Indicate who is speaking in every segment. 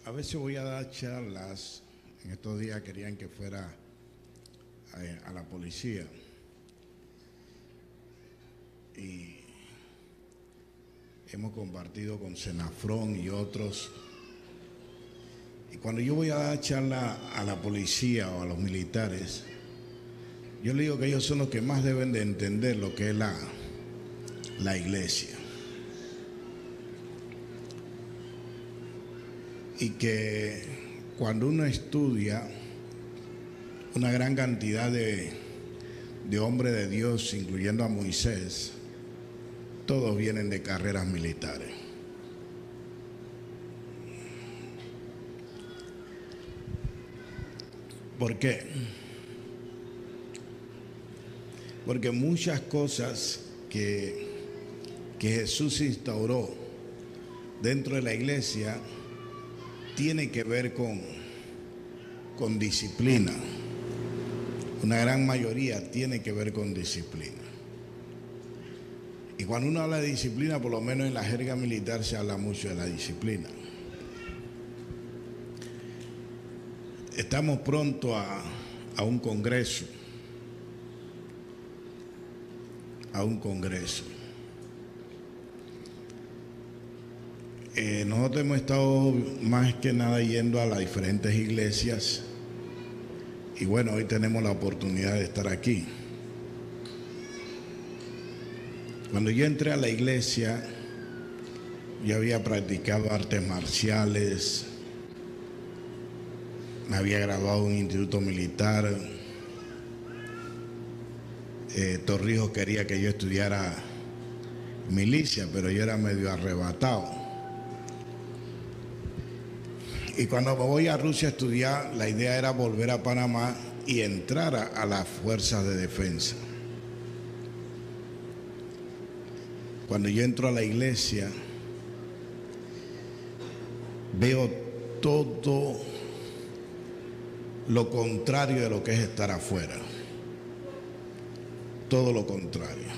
Speaker 1: A veces voy a dar charlas. En estos días querían que fuera a la policía. Y hemos compartido con Senafrón y otros. Y cuando yo voy a dar charla a la policía o a los militares, yo le digo que ellos son los que más deben de entender lo que es la iglesia. Y que cuando uno estudia una gran cantidad de hombres de Dios, incluyendo a Moisés, todos vienen de carreras militares. ¿Por qué? Porque muchas cosas que Jesús instauró dentro de la iglesia tiene que ver con disciplina. Una gran mayoría tiene que ver con disciplina. Y cuando uno habla de disciplina, por lo menos en la jerga militar se habla mucho de la disciplina. Estamos pronto a un congreso. Nosotros hemos estado más que nada yendo a las diferentes iglesias y bueno, hoy tenemos la oportunidad de estar aquí. Cuando yo entré a la iglesia, yo había practicado artes marciales, me había graduado en un instituto militar, Torrijos quería que yo estudiara milicia, pero yo era medio arrebatado. Y cuando me voy a Rusia a estudiar, la idea era volver a Panamá y entrar a las fuerzas de defensa. Cuando yo entro a la iglesia, veo todo lo contrario de lo que es estar afuera. Todo lo contrario.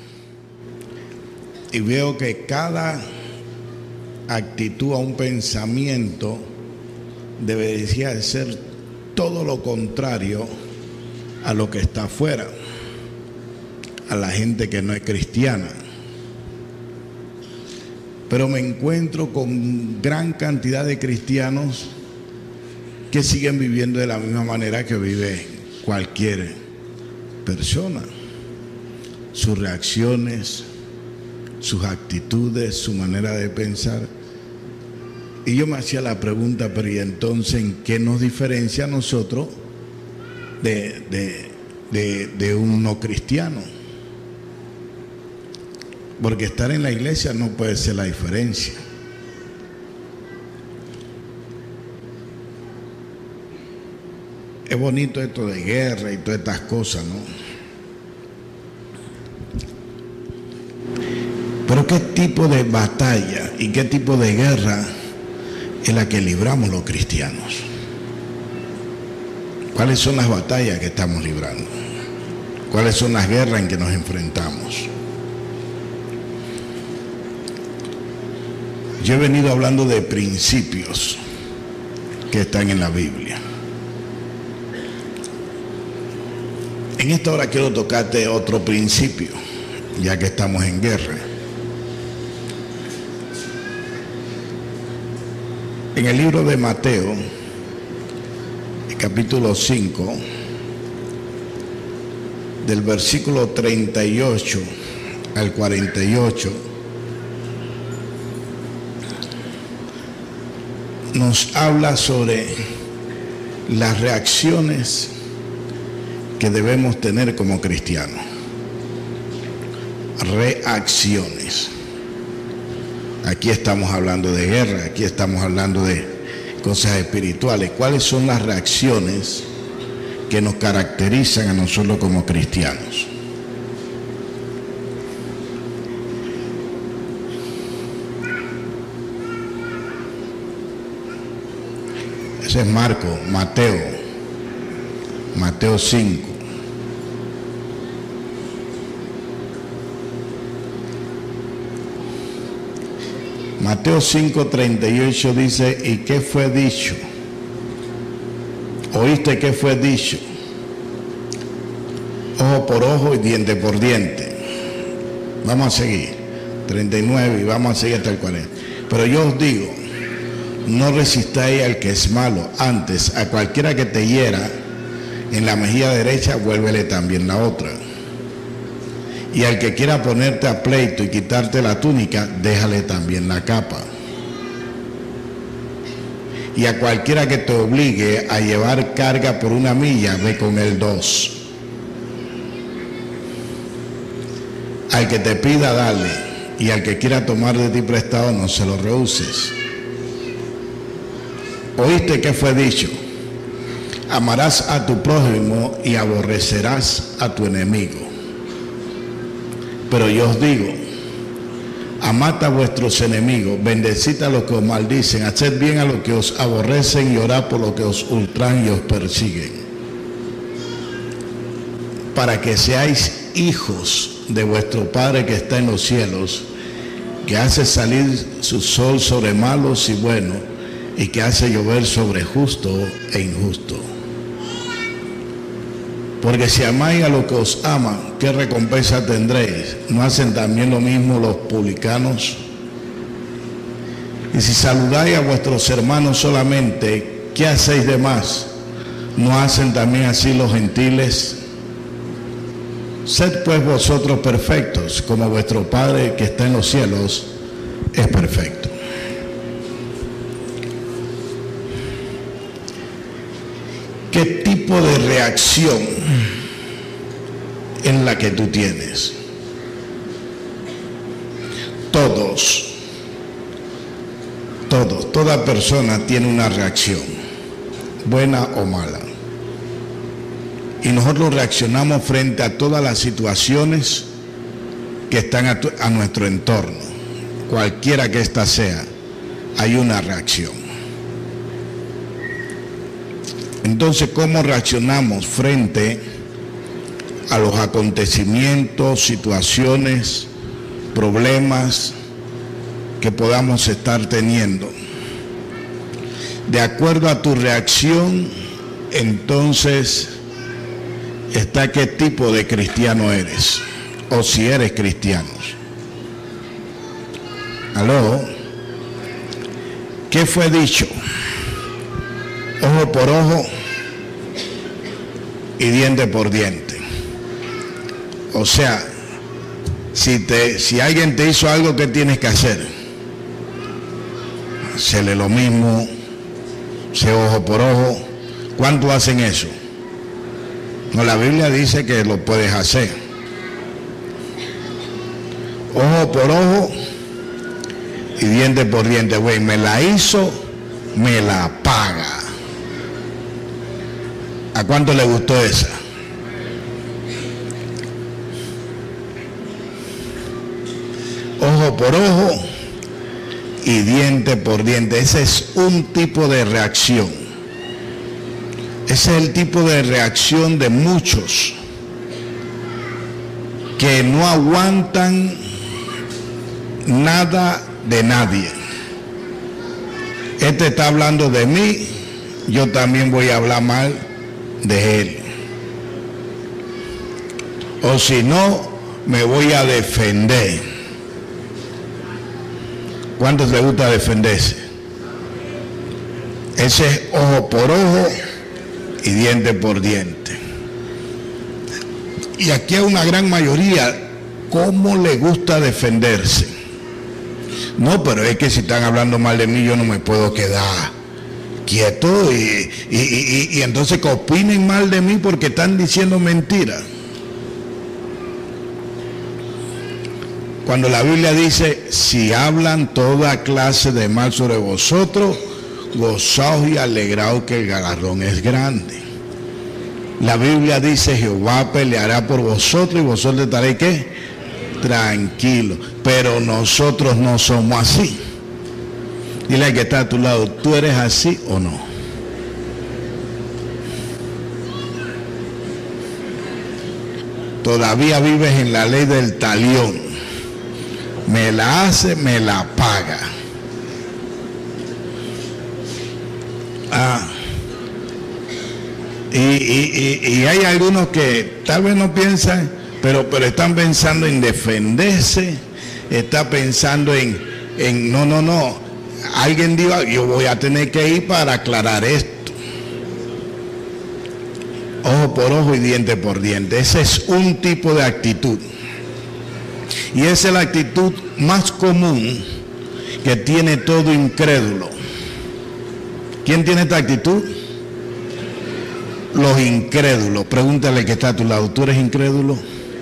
Speaker 1: Y veo que cada actitud a un pensamiento debería de ser todo lo contrario a lo que está afuera, a la gente que no es cristiana. Pero me encuentro con gran cantidad de cristianos que siguen viviendo de la misma manera que vive cualquier persona. Sus reacciones, sus actitudes, su manera de pensar. Y yo me hacía la pregunta, pero ¿y entonces en qué nos diferencia a nosotros de un no cristiano? Porque estar en la iglesia no puede ser la diferencia. Es bonito esto de guerra y todas estas cosas, ¿no? Pero ¿qué tipo de batalla y qué tipo de guerra es la que libramos los cristianos? ¿Cuáles son las batallas que estamos librando? ¿Cuáles son las guerras en que nos enfrentamos? Yo he venido hablando de principios que están en la Biblia. En esta hora quiero tocarte otro principio, ya que estamos en guerra. En el libro de Mateo, el capítulo 5, del versículo 38 al 48, nos habla sobre las reacciones que debemos tener como cristianos. Reacciones. Aquí estamos hablando de guerra, aquí estamos hablando de cosas espirituales. ¿Cuáles son las reacciones que nos caracterizan a nosotros como cristianos? Ese es Mateo 5. Mateo 5:38 dice, ¿y qué fue dicho? ¿Oíste qué fue dicho? Ojo por ojo y diente por diente. Vamos a seguir. 39 y vamos a seguir hasta el 40. Pero yo os digo, no resistáis al que es malo, antes a cualquiera que te hiera en la mejilla derecha, vuélvele también la otra. Y al que quiera ponerte a pleito y quitarte la túnica, déjale también la capa. Y a cualquiera que te obligue a llevar carga por 1 milla, ve con él 2. Al que te pida, dale, y al que quiera tomar de ti prestado, no se lo rehuses. ¿Oíste qué fue dicho? Amarás a tu prójimo y aborrecerás a tu enemigo. Pero yo os digo, amad a vuestros enemigos, bendecid a los que os maldicen, haced bien a los que os aborrecen y orad por los que os ultrajan y os persiguen, para que seáis hijos de vuestro Padre que está en los cielos, que hace salir su sol sobre malos y buenos, y que hace llover sobre justo e injusto. Porque si amáis a los que os aman, ¿qué recompensa tendréis? ¿No hacen también lo mismo los publicanos? Y si saludáis a vuestros hermanos solamente, ¿qué hacéis de más? ¿No hacen también así los gentiles? Sed pues vosotros perfectos, como vuestro Padre que está en los cielos es perfecto. ¿Qué tipo de reacción es la que tú tienes? Toda persona tiene una reacción, buena o mala. Y nosotros reaccionamos frente a todas las situaciones que están a nuestro entorno. Cualquiera que ésta sea, hay una reacción. Entonces, ¿cómo reaccionamos frente a los acontecimientos, situaciones, problemas que podamos estar teniendo? De acuerdo a tu reacción, entonces está qué tipo de cristiano eres, o si eres cristiano. ¿Aló? ¿Qué fue dicho? Ojo por ojo y diente por diente. O sea, si alguien te hizo algo, ¿qué tienes que hacer? Hacerle lo mismo, ser ojo por ojo. ¿Cuántos hacen eso? No, la Biblia dice que lo puedes hacer. Ojo por ojo y diente por diente. Güey, me la hizo, me la paga. ¿A cuánto le gustó esa? Ojo por ojo y diente por diente. Ese es un tipo de reacción. Ese es el tipo de reacción de muchos que no aguantan nada de nadie. Este está hablando de mí, yo también voy a hablar mal de él. O si no, me voy a defender. ¿Cuántos les gusta defenderse? Ese es ojo por ojo y diente por diente. Y aquí hay una gran mayoría, ¿cómo le gusta defenderse? No, pero es que si están hablando mal de mí, yo no me puedo quedar quieto y entonces que opinen mal de mí porque están diciendo mentiras. Cuando la Biblia dice, si hablan toda clase de mal sobre vosotros, gozaos y alegraos que el galardón es grande. La Biblia dice, Jehová peleará por vosotros y vosotros estaréis ¿qué? Tranquilos. Pero nosotros no somos así. Dile al que está a tu lado, ¿tú eres así o no? Todavía vives en la ley del talión. Me la hace, me la paga. Y hay algunos que tal vez no piensan, pero están pensando en defenderse, está pensando en no. Alguien diga, yo voy a tener que ir para aclarar esto. Ojo por ojo y diente por diente. Ese es un tipo de actitud. Y esa es la actitud más común que tiene todo incrédulo. ¿Quién tiene esta actitud? Los incrédulos. Pregúntale que está a tu lado, ¿tú eres incrédulo?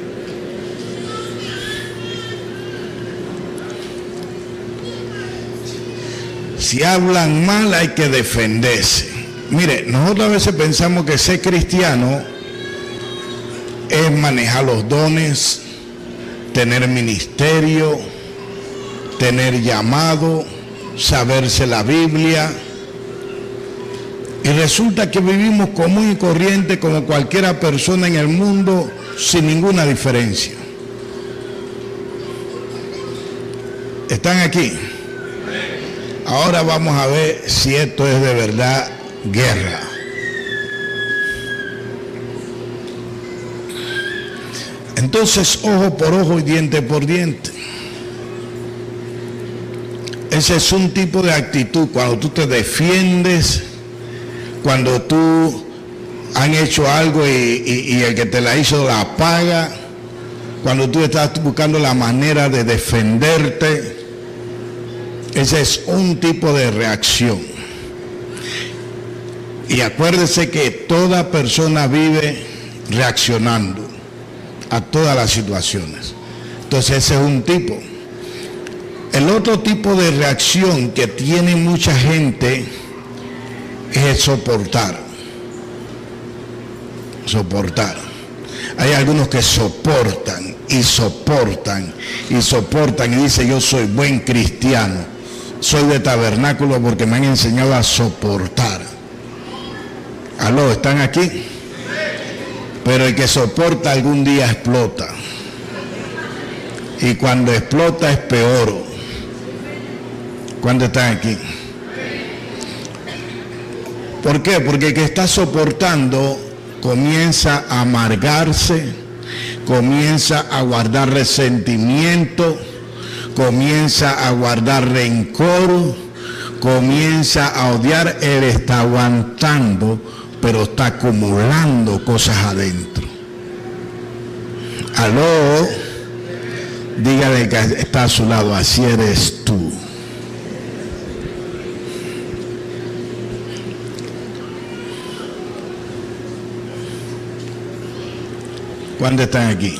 Speaker 1: Si hablan mal hay que defenderse. Mire, nosotros a veces pensamos que ser cristiano es manejar los dones, tener ministerio, tener llamado, saberse la Biblia. Y resulta que vivimos común y corriente como cualquiera persona en el mundo sin ninguna diferencia. ¿Están aquí? Ahora vamos a ver si esto es de verdad guerra. Entonces, ojo por ojo y diente por diente. Ese es un tipo de actitud cuando tú te defiendes, cuando tú han hecho algo y el que te la hizo la paga, cuando tú estás buscando la manera de defenderte. Ese es un tipo de reacción. Y acuérdese que toda persona vive reaccionando a todas las situaciones. Entonces ese es un tipo. El otro tipo de reacción que tiene mucha gente es el soportar. Soportar. Hay algunos que soportan y soportan y soportan y dicen, yo soy buen cristiano. Soy de tabernáculo porque me han enseñado a soportar. ¿Aló? ¿Están aquí? Pero el que soporta algún día explota. Y cuando explota es peor. ¿Cuándo están aquí? ¿Por qué? Porque el que está soportando comienza a amargarse, comienza a guardar resentimiento, comienza a guardar rencor, comienza a odiar. Él está aguantando, pero está acumulando cosas adentro. Aló, dígale que está a su lado, así eres tú. ¿Cuándo están aquí?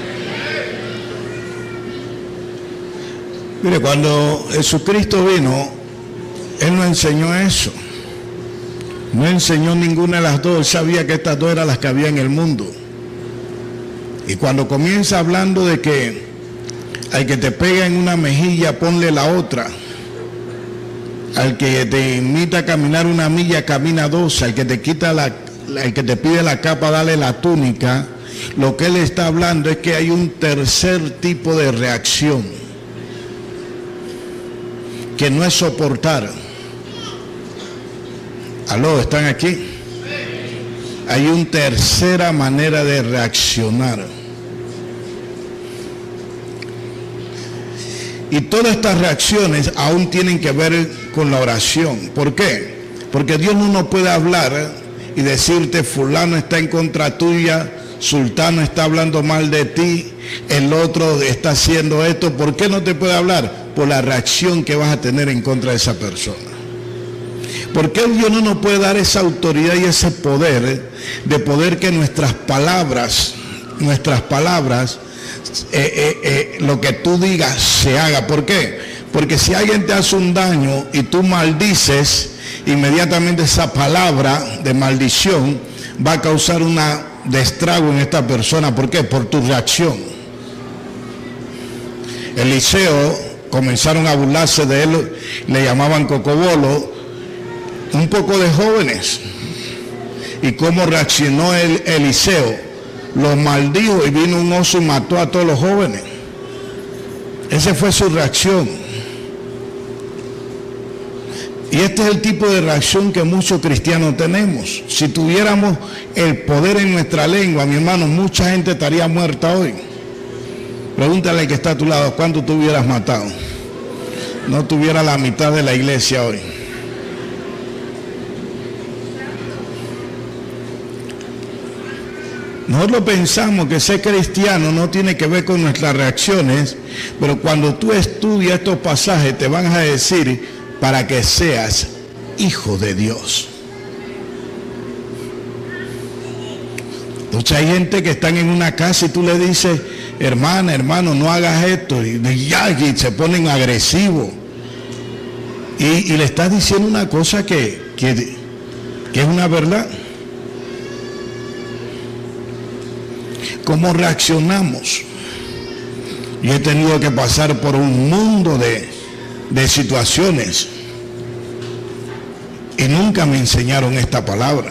Speaker 1: Mire, cuando Jesucristo vino, Él no enseñó eso. No enseñó ninguna de las dos. Él sabía que estas dos eran las que había en el mundo. Y cuando comienza hablando de que al que te pega en una mejilla, ponle la otra. Al que te invita a caminar una milla, camina dos. Al que te quita al que te pide la capa, dale la túnica. Lo que Él está hablando es que hay un tercer tipo de reacción, que no es soportar. Aló, ¿están aquí? Hay una tercera manera de reaccionar. Y todas estas reacciones aún tienen que ver con la oración. ¿Por qué? Porque Dios no nos puede hablar y decirte, fulano está en contra tuya, sultano está hablando mal de ti, el otro está haciendo esto. ¿Por qué no te puede hablar? Por la reacción que vas a tener en contra de esa persona. ¿Por qué Dios no nos puede dar esa autoridad y ese poder de poder que nuestras palabras, lo que tú digas se haga? ¿Por qué? Porque si alguien te hace un daño y tú maldices, inmediatamente esa palabra de maldición va a causar un destrago en esta persona. ¿Por qué? Por tu reacción. Eliseo, comenzaron a burlarse de él, le llamaban cocobolo, un poco de jóvenes. ¿Y cómo reaccionó Eliseo? Los maldijo y vino un oso y mató a todos los jóvenes. Esa fue su reacción. Y este es el tipo de reacción que muchos cristianos tenemos. Si tuviéramos el poder en nuestra lengua, mi hermano, mucha gente estaría muerta hoy. Pregúntale al que está a tu lado, ¿cuánto tú hubieras matado? No tuviera la mitad de la iglesia hoy. Nosotros pensamos que ser cristiano no tiene que ver con nuestras reacciones, pero cuando tú estudias estos pasajes te van a decir para que seas hijo de Dios. Entonces hay gente que están en una casa y tú le dices, hermana, hermano, no hagas esto, y se ponen agresivos. Y le estás diciendo una cosa que es una verdad. ¿Cómo reaccionamos? Yo he tenido que pasar por un mundo de situaciones y nunca me enseñaron esta palabra.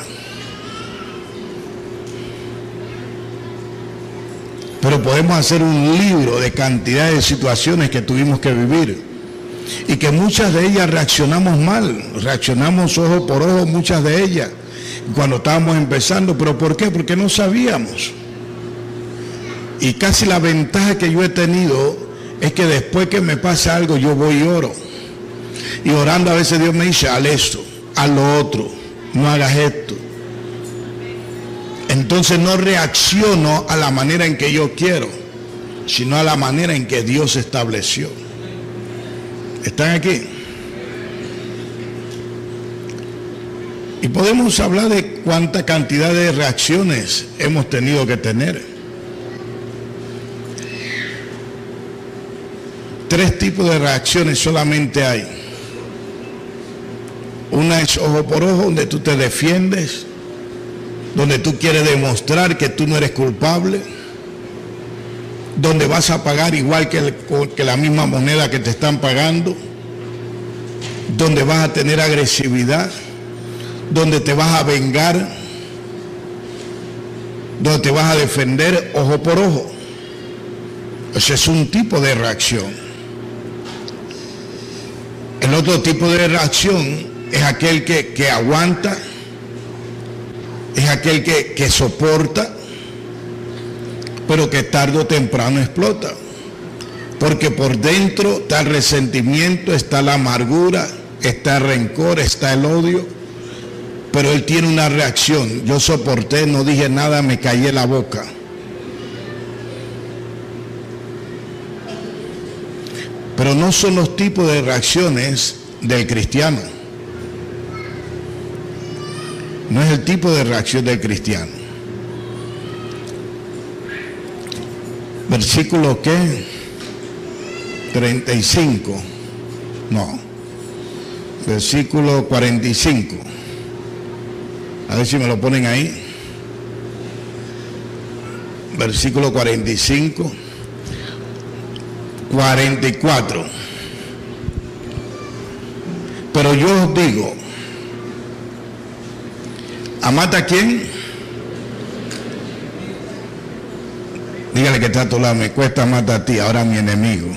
Speaker 1: Pero podemos hacer un libro de cantidad de situaciones que tuvimos que vivir y que muchas de ellas reaccionamos mal, reaccionamos ojo por ojo, muchas de ellas cuando estábamos empezando. ¿Pero por qué? Porque no sabíamos. Y casi la ventaja que yo he tenido es que después que me pasa algo yo voy y oro. Y orando a veces Dios me dice, haz esto, haz lo otro, no hagas esto. Entonces no reacciono a la manera en que yo quiero, sino a la manera en que Dios estableció. ¿Están aquí? Y podemos hablar de cuánta cantidad de reacciones hemos tenido que tener. 3 tipos de reacciones solamente hay. Una es ojo por ojo, donde tú te defiendes, donde tú quieres demostrar que tú no eres culpable, donde vas a pagar igual que la misma moneda que te están pagando, donde vas a tener agresividad, donde te vas a vengar, donde te vas a defender ojo por ojo. Ese es un tipo de reacción. El otro tipo de reacción es aquel que aguanta, es aquel que soporta, pero que tarde o temprano explota. Porque por dentro está el resentimiento, está la amargura, está el rencor, está el odio, pero él tiene una reacción. Yo soporté, no dije nada, me callé la boca. Pero no son los tipos de reacciones del cristiano. No es el tipo de reacción del cristiano. Versículo ¿qué? 35. No. Versículo 45. A ver si me lo ponen ahí. Versículo 45. 44. Pero yo os digo, ¿amad a quién? Dígale que está a tu lado, me cuesta amar a ti, ahora mi enemigo.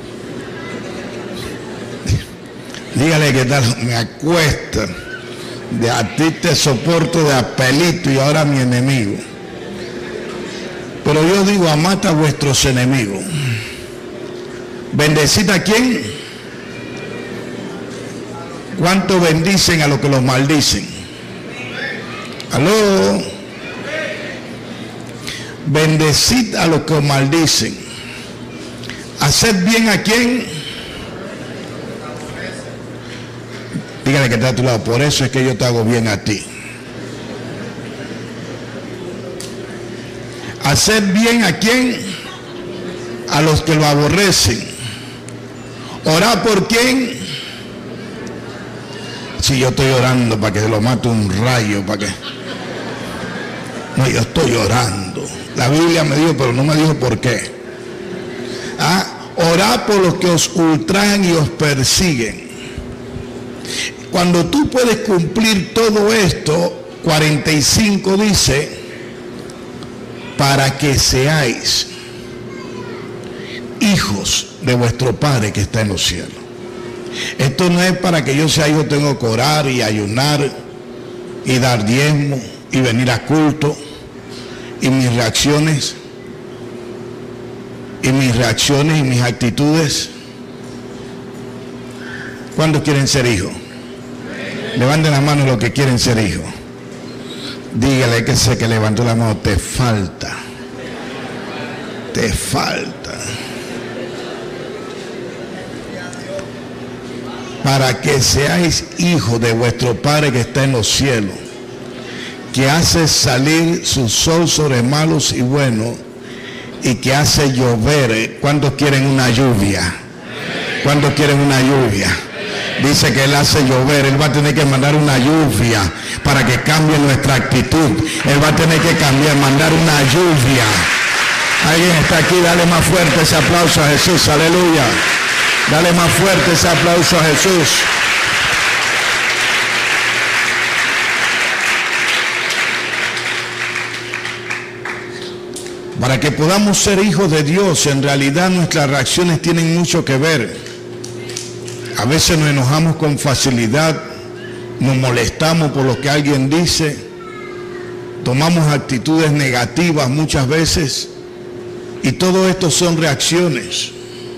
Speaker 1: Dígale que tal, me acuesta, de a ti te soporto de apelito y ahora mi enemigo. Pero yo digo, amad a vuestros enemigos. ¿Bendecid a quién? ¿Cuánto bendicen a los que los maldicen? ¿Aló? Bendecid a los que os maldicen. ¿Haced bien a quién? Dígale que está a tu lado, por eso es que yo te hago bien a ti. ¿Haced bien a quién? A los que lo aborrecen. ¿Orad por quién? Si yo estoy orando para que se lo mate un rayo, para que... No, yo estoy orando. La Biblia me dijo, pero no me dijo por qué. Orad por los que os ultrajan y os persiguen. Cuando tú puedes cumplir todo esto, 45 dice, para que seáis hijos de vuestro Padre que está en los cielos. Esto no es para que yo sea hijo, tengo que orar y ayunar y dar diezmo y venir a culto, y mis reacciones y mis actitudes. ¿Cuántos quieren ser hijos? Levanten la mano los que quieren ser hijos. Dígale que sé que levantó la mano, te falta. Te falta. Para que seáis hijos de vuestro Padre que está en los cielos, que hace salir su sol sobre malos y buenos, y que hace llover. ¿Cuántos quieren una lluvia? ¿Cuántos quieren una lluvia? Dice que Él hace llover. Él va a tener que mandar una lluvia para que cambie nuestra actitud. Él va a tener que mandar una lluvia. Alguien está aquí, dale más fuerte ese aplauso a Jesús, aleluya. Dale más fuerte ese aplauso a Jesús. Para que podamos ser hijos de Dios, en realidad nuestras reacciones tienen mucho que ver. A veces nos enojamos con facilidad, nos molestamos por lo que alguien dice, tomamos actitudes negativas muchas veces, y todo esto son reacciones.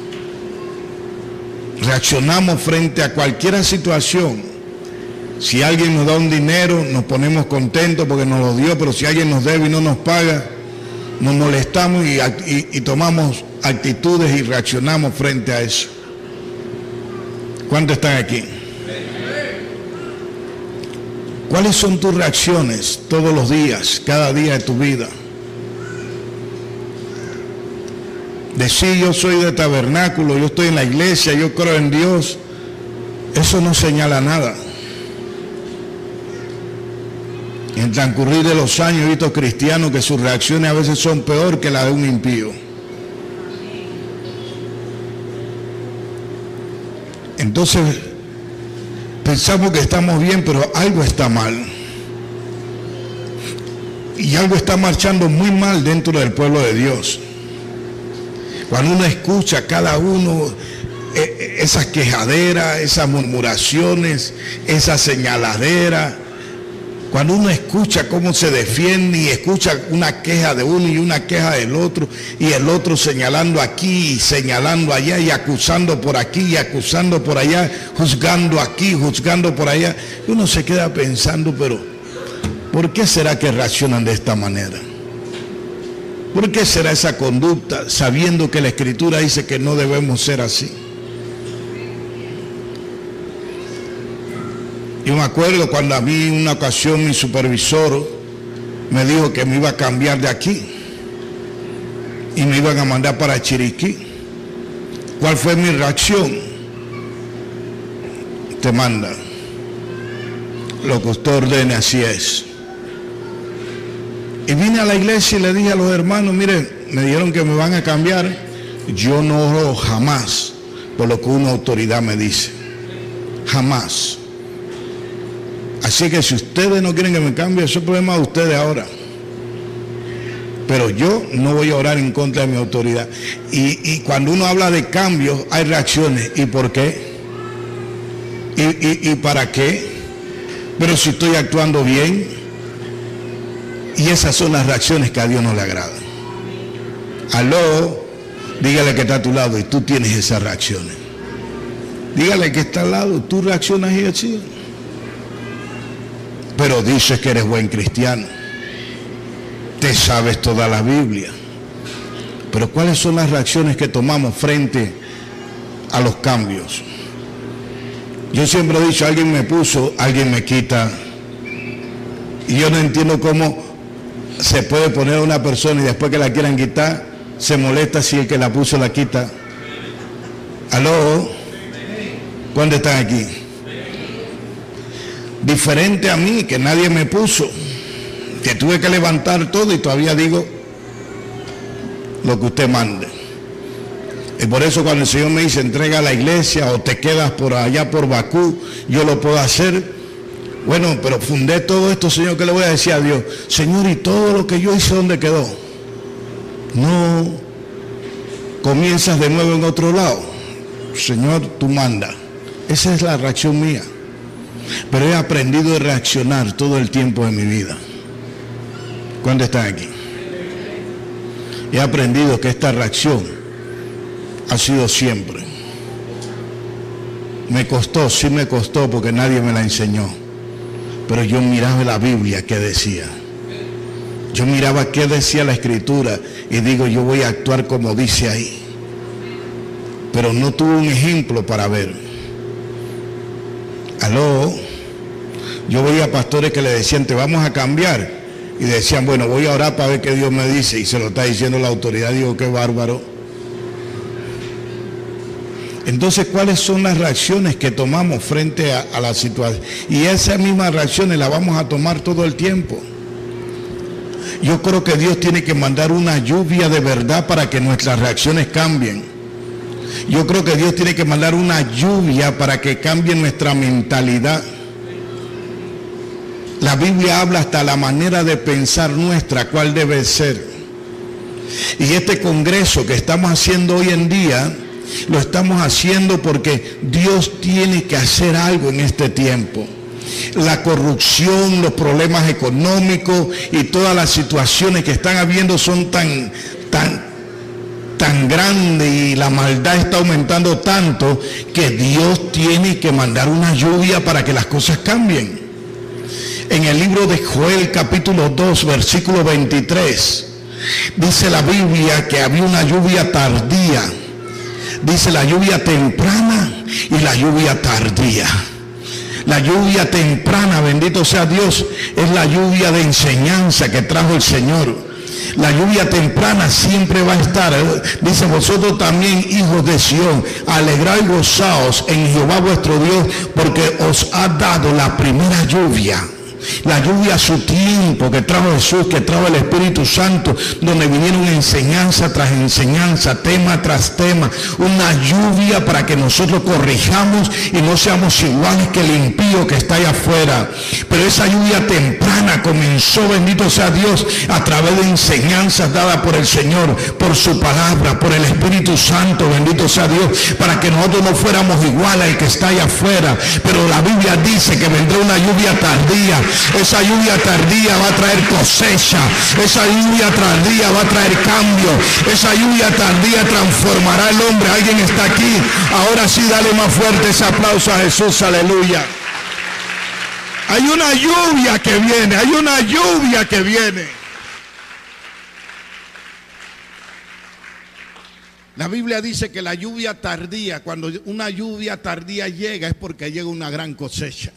Speaker 1: Reaccionamos frente a cualquier situación. Si alguien nos da un dinero, nos ponemos contentos porque nos lo dio, pero si alguien nos debe y no nos paga, nos molestamos y tomamos actitudes y reaccionamos frente a eso. ¿Cuántos están aquí? ¿Cuáles son tus reacciones todos los días, cada día de tu vida? Decir yo soy de tabernáculo, yo estoy en la iglesia, yo creo en Dios, eso no señala nada. En el transcurrir de los años he visto cristianos que sus reacciones a veces son peor que las de un impío. Entonces pensamos que estamos bien, pero algo está mal. Y algo está marchando muy mal dentro del pueblo de Dios. Cuando uno escucha a cada uno esas quejaderas, esas murmuraciones, esas señaladeras, cuando uno escucha cómo se defiende y escucha una queja de uno y una queja del otro, y el otro señalando aquí y señalando allá y acusando por aquí y acusando por allá, juzgando aquí, juzgando por allá, y uno se queda pensando, pero ¿por qué será que reaccionan de esta manera? ¿Por qué será esa conducta sabiendo que la Escritura dice que no debemos ser así? Yo me acuerdo cuando a mí en una ocasión mi supervisor me dijo que me iba a cambiar de aquí y me iban a mandar para Chiriquí. ¿Cuál fue mi reacción? Te manda. Lo que usted ordene, así es. Y vine a la iglesia y le dije a los hermanos, miren, me dijeron que me van a cambiar. Yo no oro jamás por lo que una autoridad me dice. Jamás. Así que si ustedes no quieren que me cambie, eso es problema de ustedes ahora. Pero yo no voy a orar en contra de mi autoridad. Y cuando uno habla de cambios, hay reacciones. ¿Y por qué? ¿Y para qué? Pero si estoy actuando bien. Y esas son las reacciones que a Dios no le agradan. Aló, dígale que está a tu lado y tú tienes esas reacciones. Dígale que está al lado, tú reaccionas y así. Pero dices que eres buen cristiano. Te sabes toda la Biblia. Pero ¿cuáles son las reacciones que tomamos frente a los cambios? Yo siempre he dicho, alguien me puso, alguien me quita. Y yo no entiendo cómo se puede poner a una persona y después que la quieran quitar, se molesta si el que la puso la quita. ¿Aló? ¿Cuántos están aquí? Diferente a mí, que nadie me puso, que tuve que levantar todo y todavía digo lo que usted mande. Y por eso cuando el Señor me dice entrega a la iglesia o te quedas por allá por Bakú, yo lo puedo hacer. Bueno, pero fundé todo esto, Señor, ¿qué le voy a decir a Dios? Señor, ¿y todo lo que yo hice dónde quedó? No, comienzas de nuevo en otro lado. Señor, tú manda. Esa es la reacción mía. Pero he aprendido a reaccionar todo el tiempo de mi vida. ¿Cuándo están aquí? He aprendido que esta reacción ha sido siempre. Me costó, sí me costó, porque nadie me la enseñó. Pero yo miraba la Biblia, ¿qué decía? Yo miraba qué decía la Escritura y digo, yo voy a actuar como dice ahí. Pero no tuve un ejemplo para ver. Aló. Yo veía pastores que le decían, te vamos a cambiar. Y decían, bueno, voy a orar para ver qué Dios me dice. Y se lo está diciendo la autoridad. Digo, qué bárbaro. Entonces, ¿cuáles son las reacciones que tomamos frente a la situación? Y esas mismas reacciones las vamos a tomar todo el tiempo. Yo creo que Dios tiene que mandar una lluvia de verdad para que nuestras reacciones cambien. Yo creo que Dios tiene que mandar una lluvia para que cambie nuestra mentalidad. La Biblia habla hasta la manera de pensar nuestra, cuál debe ser. Y este congreso que estamos haciendo hoy en día, lo estamos haciendo porque Dios tiene que hacer algo en este tiempo. La corrupción, los problemas económicos y todas las situaciones que están habiendo son tan grandes, y la maldad está aumentando tanto que Dios tiene que mandar una lluvia para que las cosas cambien. En el libro de Joel capítulo 2 versículo 23 dice la Biblia que había una lluvia tardía. Dice la lluvia temprana y la lluvia tardía. La lluvia temprana, bendito sea Dios, es la lluvia de enseñanza que trajo el Señor. La lluvia temprana siempre va a estar. Dice, vosotros también, hijos de Sión, alegraos y gozaos en Jehová vuestro Dios, porque os ha dado la primera lluvia. La lluvia a su tiempo que trajo Jesús, que trajo el Espíritu Santo, donde vinieron enseñanza tras enseñanza, tema tras tema. Una lluvia para que nosotros corrijamos y no seamos iguales que el impío que está allá afuera. Pero esa lluvia temprana comenzó, bendito sea Dios, a través de enseñanzas dadas por el Señor, por su palabra, por el Espíritu Santo, bendito sea Dios, para que nosotros no fuéramos igual al que está allá afuera. Pero la Biblia dice que vendrá una lluvia tardía. Esa lluvia tardía va a traer cosecha. Esa lluvia tardía va a traer cambio. Esa lluvia tardía transformará al hombre. ¿Alguien está aquí? Ahora sí, dale más fuerte ese aplauso a Jesús. Aleluya. Hay una lluvia que viene. Hay una lluvia que viene. La Biblia dice que la lluvia tardía, cuando una lluvia tardía llega, es porque llega una gran cosecha.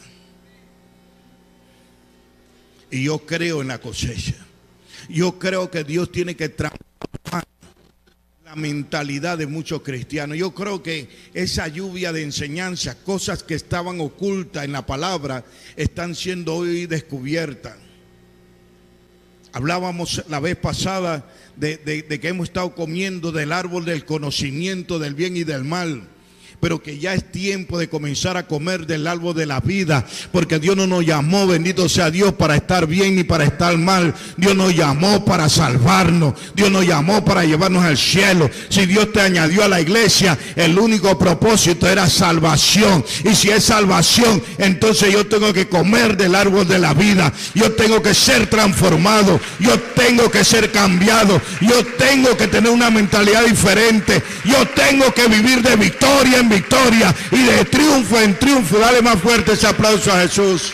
Speaker 1: Y yo creo en la cosecha. Yo creo que Dios tiene que transformar la mentalidad de muchos cristianos. Yo creo que esa lluvia de enseñanza, cosas que estaban ocultas en la palabra, están siendo hoy descubiertas. Hablábamos la vez pasada de que hemos estado comiendo del árbol del conocimiento del bien y del mal. Pero que ya es tiempo de comenzar a comer del árbol de la vida, porque Dios no nos llamó, bendito sea Dios, para estar bien ni para estar mal. Dios nos llamó para salvarnos. Dios nos llamó para llevarnos al cielo. Si Dios te añadió a la iglesia, el único propósito era salvación. Y si es salvación, entonces yo tengo que comer del árbol de la vida. Yo tengo que ser transformado. Yo tengo que ser cambiado. Yo tengo que tener una mentalidad diferente. Yo tengo que vivir de victoria en victoria y de triunfo en triunfo. Dale más fuerte ese aplauso a Jesús.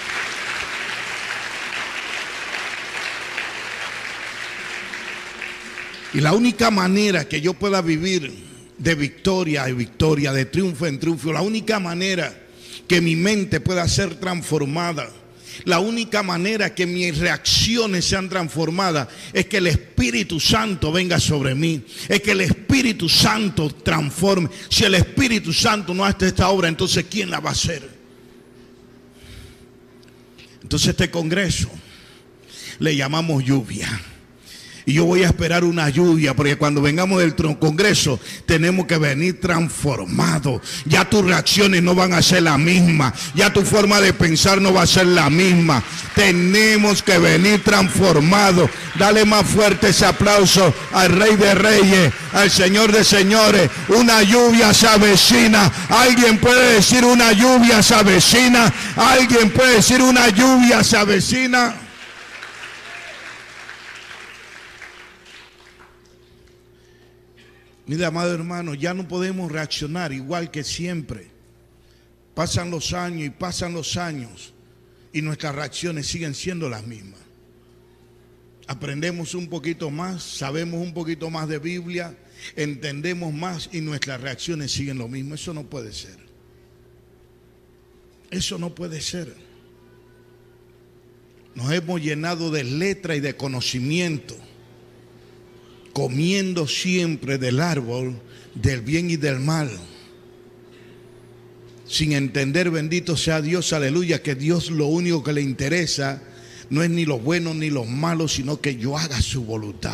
Speaker 1: Y la única manera que yo pueda vivir de victoria en victoria, de triunfo en triunfo, la única manera que mi mente pueda ser transformada, la única manera que mis reacciones sean transformadas, es que el Espíritu Santo venga sobre mí, es que el Espíritu Santo transforme. Si el Espíritu Santo no hace esta obra, entonces ¿quién la va a hacer? Entonces este congreso le llamamos lluvia. Y yo voy a esperar una lluvia, porque cuando vengamos del Congreso tenemos que venir transformados. Ya tus reacciones no van a ser las mismas, ya tu forma de pensar no va a ser la misma. Tenemos que venir transformados. Dale más fuerte ese aplauso al Rey de Reyes, al Señor de Señores. Una lluvia se avecina. Alguien puede decir una lluvia se avecina. Alguien puede decir una lluvia se avecina. Mira, amado hermano, ya no podemos reaccionar igual que siempre. Pasan los años y nuestras reacciones siguen siendo las mismas. Aprendemos un poquito más, sabemos un poquito más de Biblia, entendemos más y nuestras reacciones siguen lo mismo. Eso no puede ser. Eso no puede ser. Nos hemos llenado de letra y de conocimiento, comiendo siempre del árbol del bien y del mal, sin entender, bendito sea Dios, aleluya, que Dios lo único que le interesa no es ni lo bueno ni lo malo, sino que yo haga su voluntad.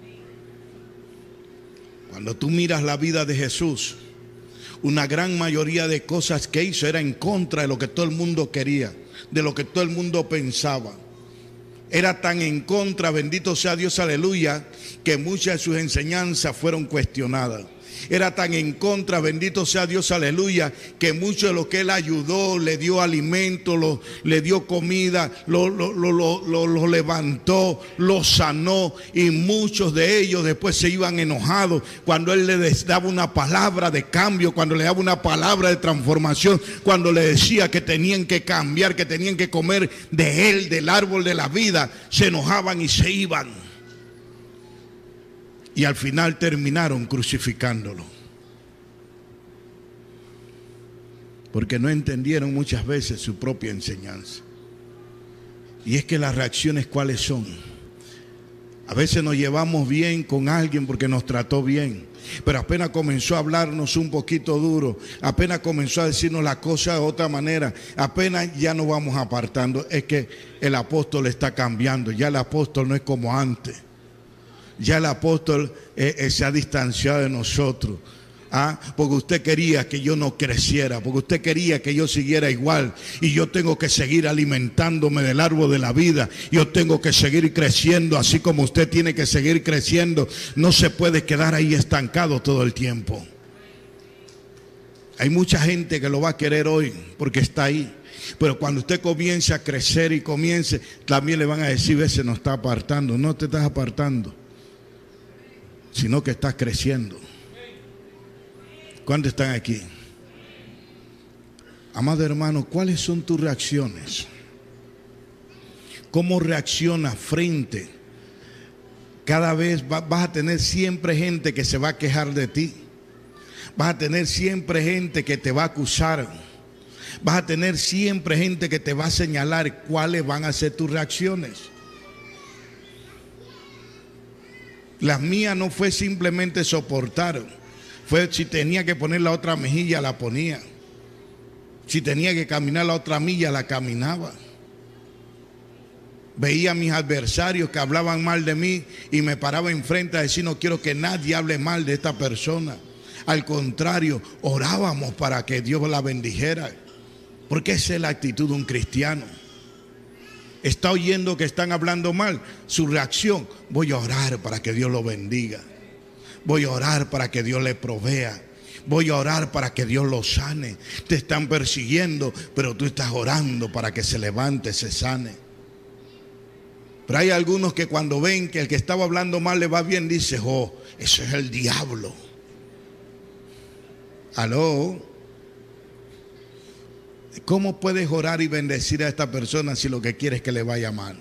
Speaker 1: Cuando tú miras la vida de Jesús, una gran mayoría de cosas que hizo era en contra de lo que todo el mundo quería, de lo que todo el mundo pensaba. Era tan en contra, bendito sea Dios, aleluya, que muchas de sus enseñanzas fueron cuestionadas. Era tan en contra, bendito sea Dios, aleluya, que mucho de lo que él ayudó, le dio alimento, le dio comida, lo levantó, lo sanó, y muchos de ellos después se iban enojados cuando él les daba una palabra de cambio, cuando le daba una palabra de transformación, cuando le decía que tenían que cambiar, que tenían que comer de él, del árbol de la vida. Se enojaban y se iban. Y al final terminaron crucificándolo, porque no entendieron muchas veces su propia enseñanza. Y es que las reacciones, ¿cuáles son? A veces nos llevamos bien con alguien porque nos trató bien, pero apenas comenzó a hablarnos un poquito duro, apenas comenzó a decirnos las cosas de otra manera, apenas ya nos vamos apartando. Es que el apóstol está cambiando. Ya el apóstol no es como antes. Ya el apóstol se ha distanciado de nosotros. Porque usted quería que yo no creciera, porque usted quería que yo siguiera igual, y yo tengo que seguir alimentándome del árbol de la vida. Yo tengo que seguir creciendo, así como usted tiene que seguir creciendo. No se puede quedar ahí estancado todo el tiempo. Hay mucha gente que lo va a querer hoy porque está ahí, pero cuando usted comience a crecer y comience, también le van a decir: ve, se nos está apartando. No te estás apartando, sino que estás creciendo. ¿Cuántos están aquí? Amado hermano, ¿cuáles son tus reacciones? ¿Cómo reaccionas frente? Cada vez vas a tener siempre gente que se va a quejar de ti. Vas a tener siempre gente que te va a acusar. Vas a tener siempre gente que te va a señalar. ¿Cuáles van a ser tus reacciones? Las mías no fue simplemente soportar. Fue si tenía que poner la otra mejilla, la ponía. Si tenía que caminar la otra milla, la caminaba. Veía a mis adversarios que hablaban mal de mí y me paraba enfrente a decir: no quiero que nadie hable mal de esta persona. Al contrario, orábamos para que Dios la bendijera. Porque esa es la actitud de un cristiano. Está oyendo que están hablando mal. Su reacción: voy a orar para que Dios lo bendiga. Voy a orar para que Dios le provea. Voy a orar para que Dios lo sane. Te están persiguiendo, pero tú estás orando para que se levante, se sane. Pero hay algunos que cuando ven que el que estaba hablando mal le va bien, dice: oh, ese es el diablo. ¿Aló? ¿Cómo puedes orar y bendecir a esta persona si lo que quieres es que le vaya mal?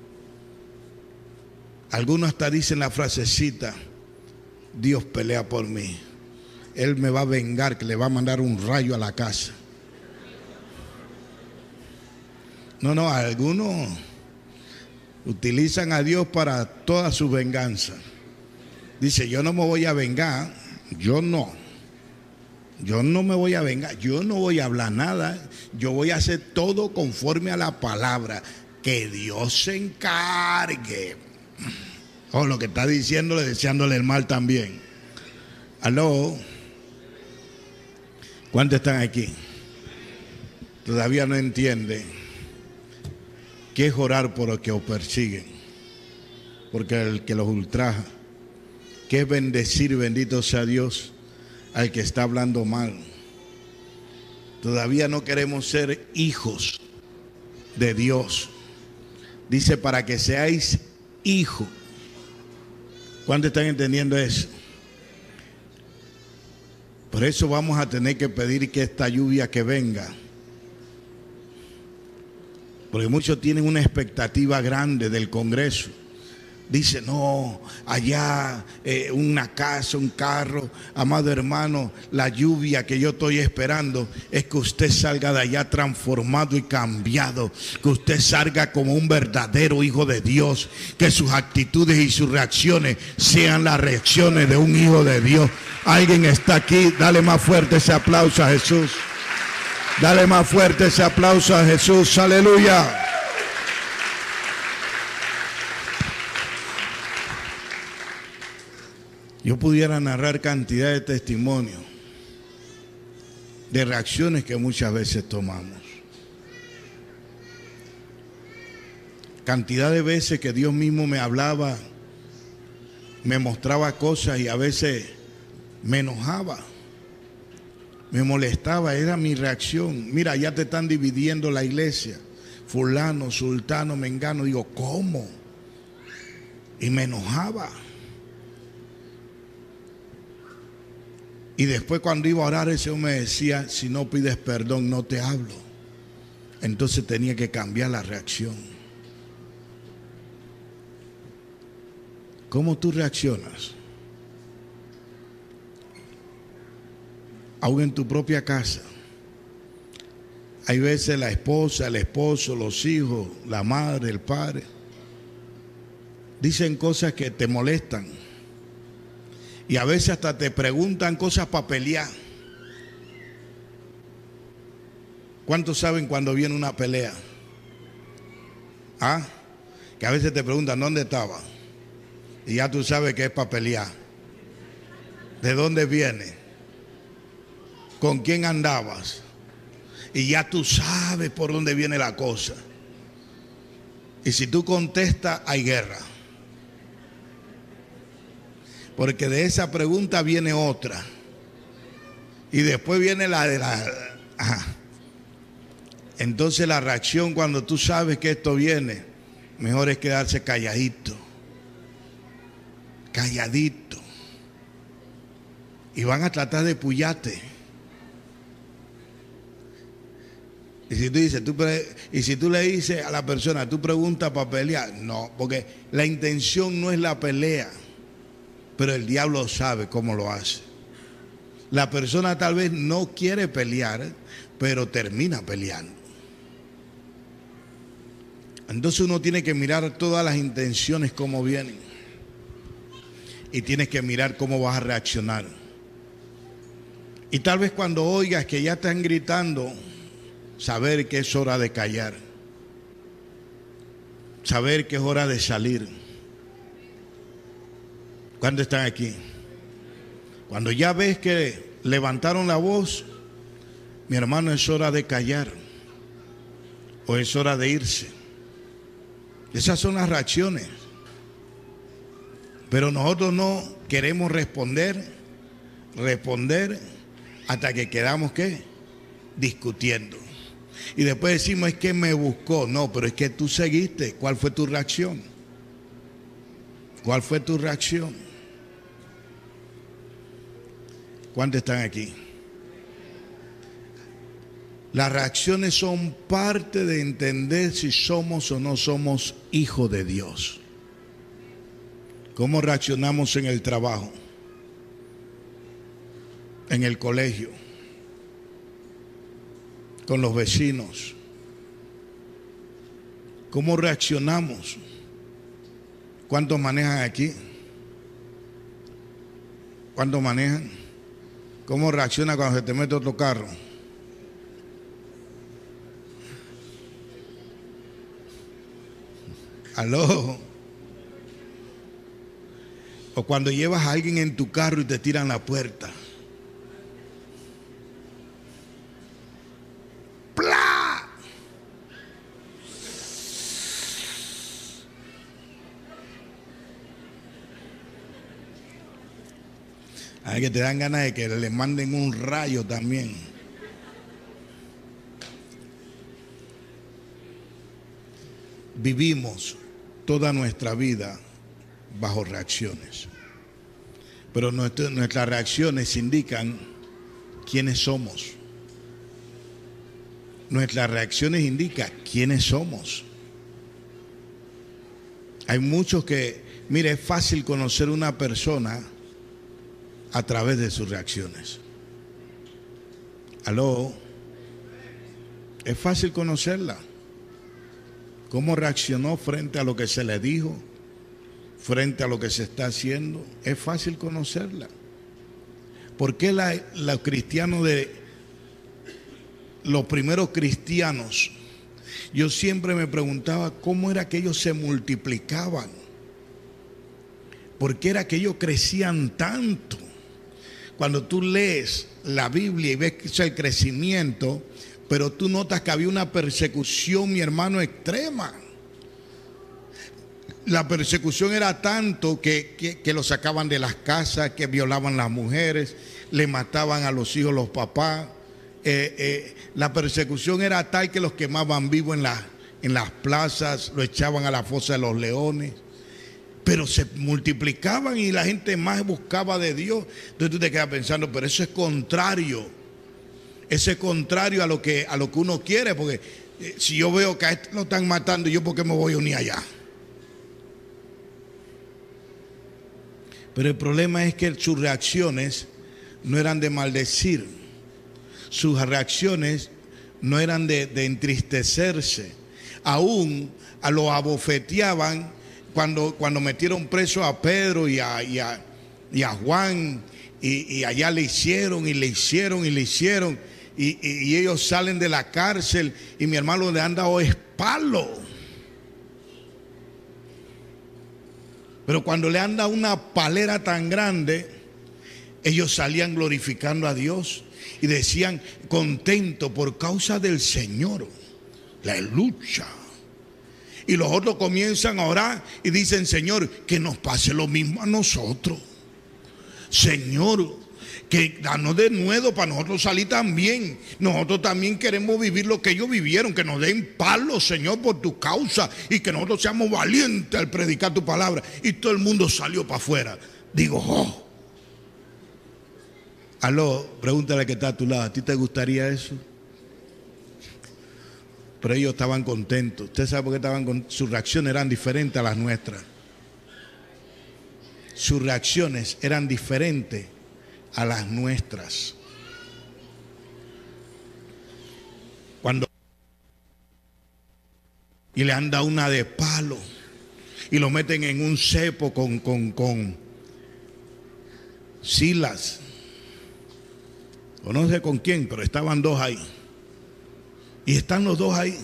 Speaker 1: Algunos hasta dicen la frasecita: Dios pelea por mí. Él me va a vengar, que le va a mandar un rayo a la casa. No, algunos utilizan a Dios para toda su venganza. Dice: yo no me voy a vengar. Yo no me voy a vengar. Yo no voy a hablar nada. Yo voy a hacer todo conforme a la palabra. Que Dios se encargue. O lo que está diciéndole, deseándole el mal también. Aló. ¿Cuántos están aquí? Todavía no entienden qué es orar por los que os persiguen, porque el que los ultraja, qué es bendecir, bendito sea Dios, al que está hablando mal. Todavía no queremos ser hijos de Dios. Dice, para que seáis hijos. ¿Cuántos están entendiendo eso? Por eso vamos a tener que pedir que esta lluvia que venga, porque muchos tienen una expectativa grande del Congreso. Dice, no, allá una casa, un carro. Amado hermano, la lluvia que yo estoy esperando es que usted salga de allá transformado y cambiado, que usted salga como un verdadero hijo de Dios, que sus actitudes y sus reacciones sean las reacciones de un hijo de Dios. Alguien está aquí, dale más fuerte ese aplauso a Jesús. Dale más fuerte ese aplauso a Jesús, aleluya. Yo pudiera narrar cantidad de testimonios, de reacciones que muchas veces tomamos. Cantidad de veces que Dios mismo me hablaba, me mostraba cosas y a veces me enojaba, me molestaba, era mi reacción. Mira, ya te están dividiendo la iglesia, fulano, sultano, mengano. Digo, ¿cómo? Y me enojaba. Y después cuando iba a orar, ese hombre me decía, si no pides perdón, no te hablo. Entonces tenía que cambiar la reacción. ¿Cómo tú reaccionas? Aún en tu propia casa. Hay veces la esposa, el esposo, los hijos, la madre, el padre, dicen cosas que te molestan. Y a veces hasta te preguntan cosas para pelear. ¿Cuántos saben cuando viene una pelea? ¿Ah? Que a veces te preguntan, ¿dónde estaba? Y ya tú sabes que es para pelear. ¿De dónde viene? ¿Con quién andabas? Y ya tú sabes por dónde viene la cosa. Y si tú contestas, hay guerra. Porque de esa pregunta viene otra. Y después viene la de la... Ajá. Entonces la reacción cuando tú sabes que esto viene, mejor es quedarse calladito. Calladito. Y van a tratar de pullarte. Y si tú dices, y si tú le dices a la persona, tú preguntas para pelear, no, porque la intención no es la pelea. Pero el diablo sabe cómo lo hace. La persona tal vez no quiere pelear, pero termina peleando. Entonces uno tiene que mirar todas las intenciones como vienen. Y tienes que mirar cómo vas a reaccionar. Y tal vez cuando oigas que ya están gritando, saber que es hora de callar. Saber que es hora de salir. ¿Cuántos están aquí? Cuando ya ves que levantaron la voz, mi hermano, es hora de callar o es hora de irse. Esas son las reacciones. Pero nosotros no queremos responder hasta que quedamos, ¿qué? Discutiendo. Y después decimos, es que me buscó. No, pero es que tú seguiste. ¿Cuál fue tu reacción? ¿Cuál fue tu reacción? ¿Cuántos están aquí? Las reacciones son parte de entender si somos o no somos hijos de Dios. ¿Cómo reaccionamos en el trabajo? En el colegio, con los vecinos. ¿Cómo reaccionamos? ¿Cuántos manejan aquí? ¿Cuántos manejan? ¿Cómo reacciona cuando se te mete otro carro? ¿Aló? O cuando llevas a alguien en tu carro y te tiran la puerta. ¡Pla! Hay que te dan ganas de que le manden un rayo también. Vivimos toda nuestra vida bajo reacciones. Pero nuestras reacciones indican quiénes somos. Nuestras reacciones indican quiénes somos. Hay muchos que, mire, es fácil conocer una persona a través de sus reacciones. ¿Aló? Es fácil conocerla. ¿Cómo reaccionó frente a lo que se le dijo? Frente a lo que se está haciendo. Es fácil conocerla. ¿Por qué los cristianos los primeros cristianos, yo siempre me preguntaba cómo era que ellos se multiplicaban? ¿Por qué era que ellos crecían tanto? Cuando tú lees la Biblia y ves el crecimiento, pero tú notas que había una persecución, mi hermano, extrema. La persecución era tanto que los sacaban de las casas, que violaban a las mujeres, le mataban a los hijos, los papás. La persecución era tal que los quemaban vivos en las plazas, lo echaban a la fosa de los leones. Pero se multiplicaban y la gente más buscaba de Dios. Entonces tú te quedas pensando, pero eso es contrario. Eso es contrario a lo que uno quiere, porque si yo veo que a este lo están matando, ¿yo por qué me voy a unir allá? Pero el problema es que sus reacciones no eran de maldecir. Sus reacciones no eran de entristecerse. Aún lo abofeteaban cuando metieron preso a Pedro y a Juan, y allá le hicieron y le hicieron y le hicieron, y ellos salen de la cárcel y mi hermano le han dado palo. Pero cuando le han dado una palera tan grande, ellos salían glorificando a Dios y decían, contento por causa del Señor, la lucha. Y los otros comienzan a orar y dicen, Señor, que nos pase lo mismo a nosotros. Señor, que danos de nuevo para nosotros salir también. Nosotros también queremos vivir lo que ellos vivieron. Que nos den palos, Señor, por tu causa. Y que nosotros seamos valientes al predicar tu palabra. Y todo el mundo salió para afuera. Digo, oh. Aló, pregúntale que está a tu lado. ¿A ti te gustaría eso? Pero ellos estaban contentos. ¿Usted sabe por qué estaban contentos? Sus reacciones eran diferentes a las nuestras. Sus reacciones eran diferentes a las nuestras. Y le han dado una de palo y lo meten en un cepo con Silas, o no sé con quién, pero estaban dos ahí. Y están los dos ahí.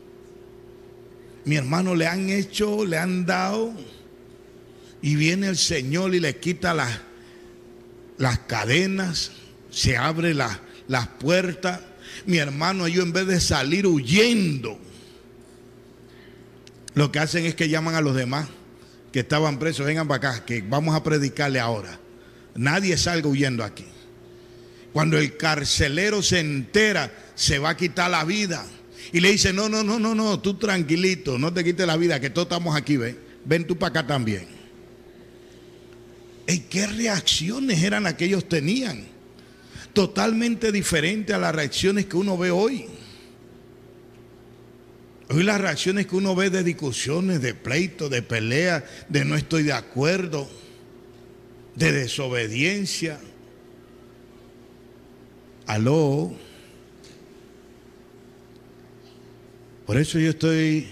Speaker 1: Mi hermano, le han dado, y viene el Señor y le quita las cadenas, se abre las puertas. Mi hermano, ellos en vez de salir huyendo, lo que hacen es que llaman a los demás que estaban presos, vengan para acá, que vamos a predicarle ahora. Nadie salga huyendo aquí. Cuando el carcelero se entera, se va a quitar la vida. Y le dice, no, tú tranquilito, no te quites la vida, que todos estamos aquí, ven tú para acá también. ¿Y qué reacciones eran las que ellos tenían? Totalmente diferente a las reacciones que uno ve hoy. Hoy las reacciones que uno ve de discusiones, de pleitos, de peleas, de no estoy de acuerdo, de desobediencia. Aló. Por eso yo estoy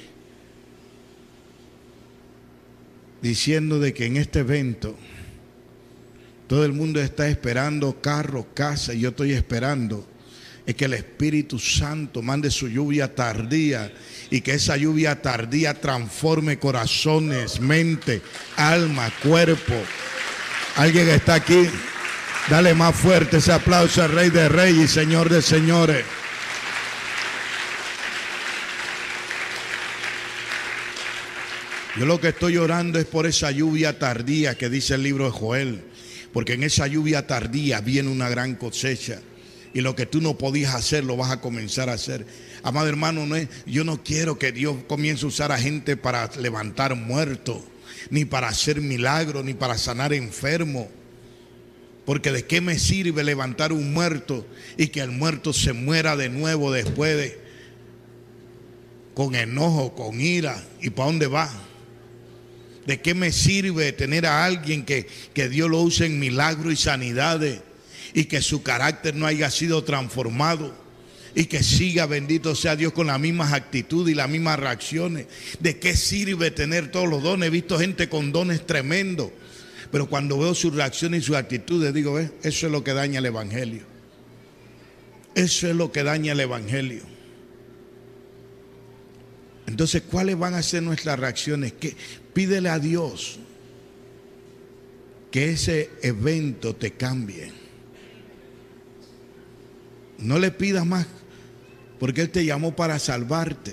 Speaker 1: diciendo de que en este evento todo el mundo está esperando carro, casa, y yo estoy esperando es que el Espíritu Santo mande su lluvia tardía y que esa lluvia tardía transforme corazones, mente, alma, cuerpo, Alguien está aquí. Dale más fuerte ese aplauso al Rey de Reyes y Señor de Señores. Yo lo que estoy orando es por esa lluvia tardía que dice el libro de Joel, porque en esa lluvia tardía viene una gran cosecha y lo que tú no podías hacer lo vas a comenzar a hacer. Amado hermano, yo no quiero que Dios comience a usar a gente para levantar muertos, ni para hacer milagros, ni para sanar enfermos. Porque de qué me sirve levantar un muerto y que el muerto se muera de nuevo después con enojo, con ira. ¿Y para dónde va? ¿De qué me sirve tener a alguien que Dios lo use en milagros y sanidades y que su carácter no haya sido transformado y que siga, bendito sea Dios, con las mismas actitudes y las mismas reacciones? ¿De qué sirve tener todos los dones? He visto gente con dones tremendos, pero cuando veo sus reacciones y sus actitudes digo, eso es lo que daña el evangelio. Eso es lo que daña el evangelio. Entonces, ¿cuáles van a ser nuestras reacciones? Pídele a Dios que ese evento te cambie. No le pidas más, porque Él te llamó para salvarte.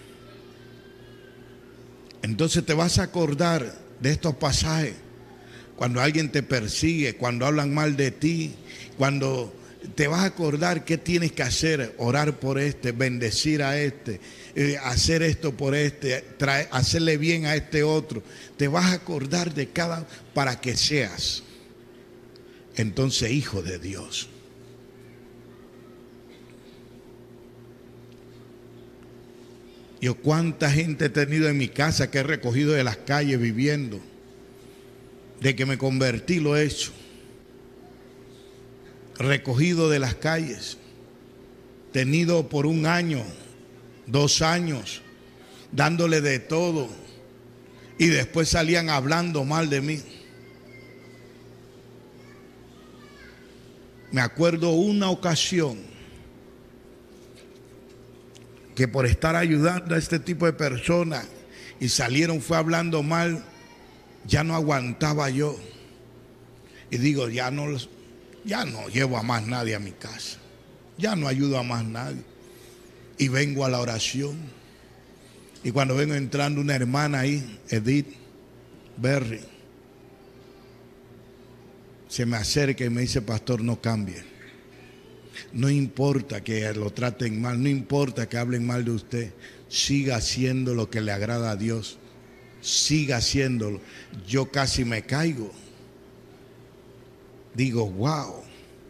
Speaker 1: Entonces te vas a acordar de estos pasajes. Cuando alguien te persigue, cuando hablan mal de ti, cuando te vas a acordar qué tienes que hacer: orar por este, bendecir a este, hacer esto por este, hacerle bien a este otro. Te vas a acordar de cada, para que seas entonces hijo de Dios. Yo cuánta gente he tenido en mi casa que he recogido de las calles viviendo. De que me convertí lo he hecho. Recogido de las calles, tenido por 1 año, 2 años, dándole de todo, y después salían hablando mal de mí. Me acuerdo una ocasión que por estar ayudando a este tipo de personas y fue hablando mal, ya no aguantaba yo. Y digo, ya no llevo a más nadie a mi casa, ya no ayudo a más nadie. Y vengo a la oración. Y cuando vengo entrando una hermana ahí, Edith Berry, se me acerca y me dice: pastor, no cambie. No importa que lo traten mal, no importa que hablen mal de usted, siga haciendo lo que le agrada a Dios. Siga haciéndolo. Yo casi me caigo. Digo, wow.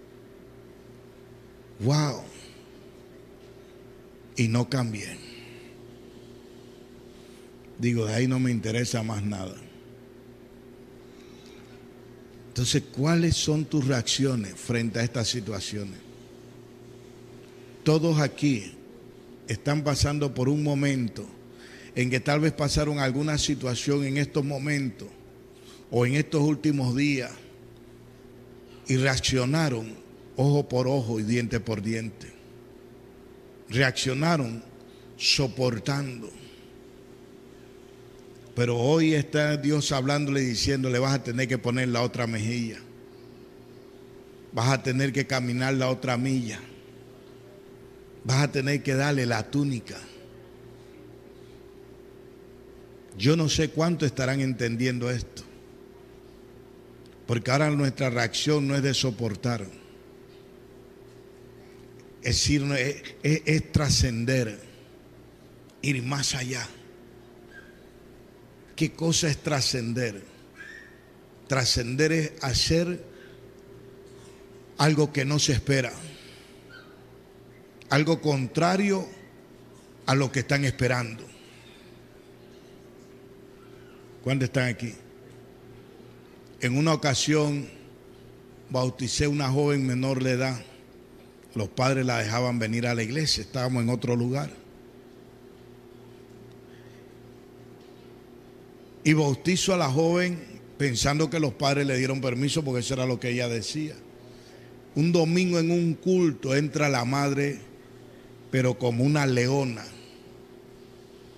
Speaker 1: Y no cambié. Digo, de ahí no me interesa más nada. Entonces, ¿cuáles son tus reacciones frente a estas situaciones? Todos aquí están pasando por un momento en que tal vez pasaron alguna situación en estos momentos o en estos últimos días y reaccionaron ojo por ojo y diente por diente. Reaccionaron soportando. Pero hoy está Dios hablándole y diciéndole: vas a tener que poner la otra mejilla. Vas a tener que caminar la otra milla. Vas a tener que darle la túnica. Yo no sé cuánto estarán entendiendo esto. Porque ahora nuestra reacción no es de soportar. Es decir, es trascender, ir más allá. ¿Qué cosa es trascender? Trascender es hacer algo que no se espera, algo contrario a lo que están esperando. ¿Cuántos están aquí? En una ocasión bauticé a una joven menor de edad. Los padres la dejaban venir a la iglesia, estábamos en otro lugar. Y bautizo a la joven pensando que los padres le dieron permiso, porque eso era lo que ella decía. Un domingo en un culto entra la madre, pero como una leona.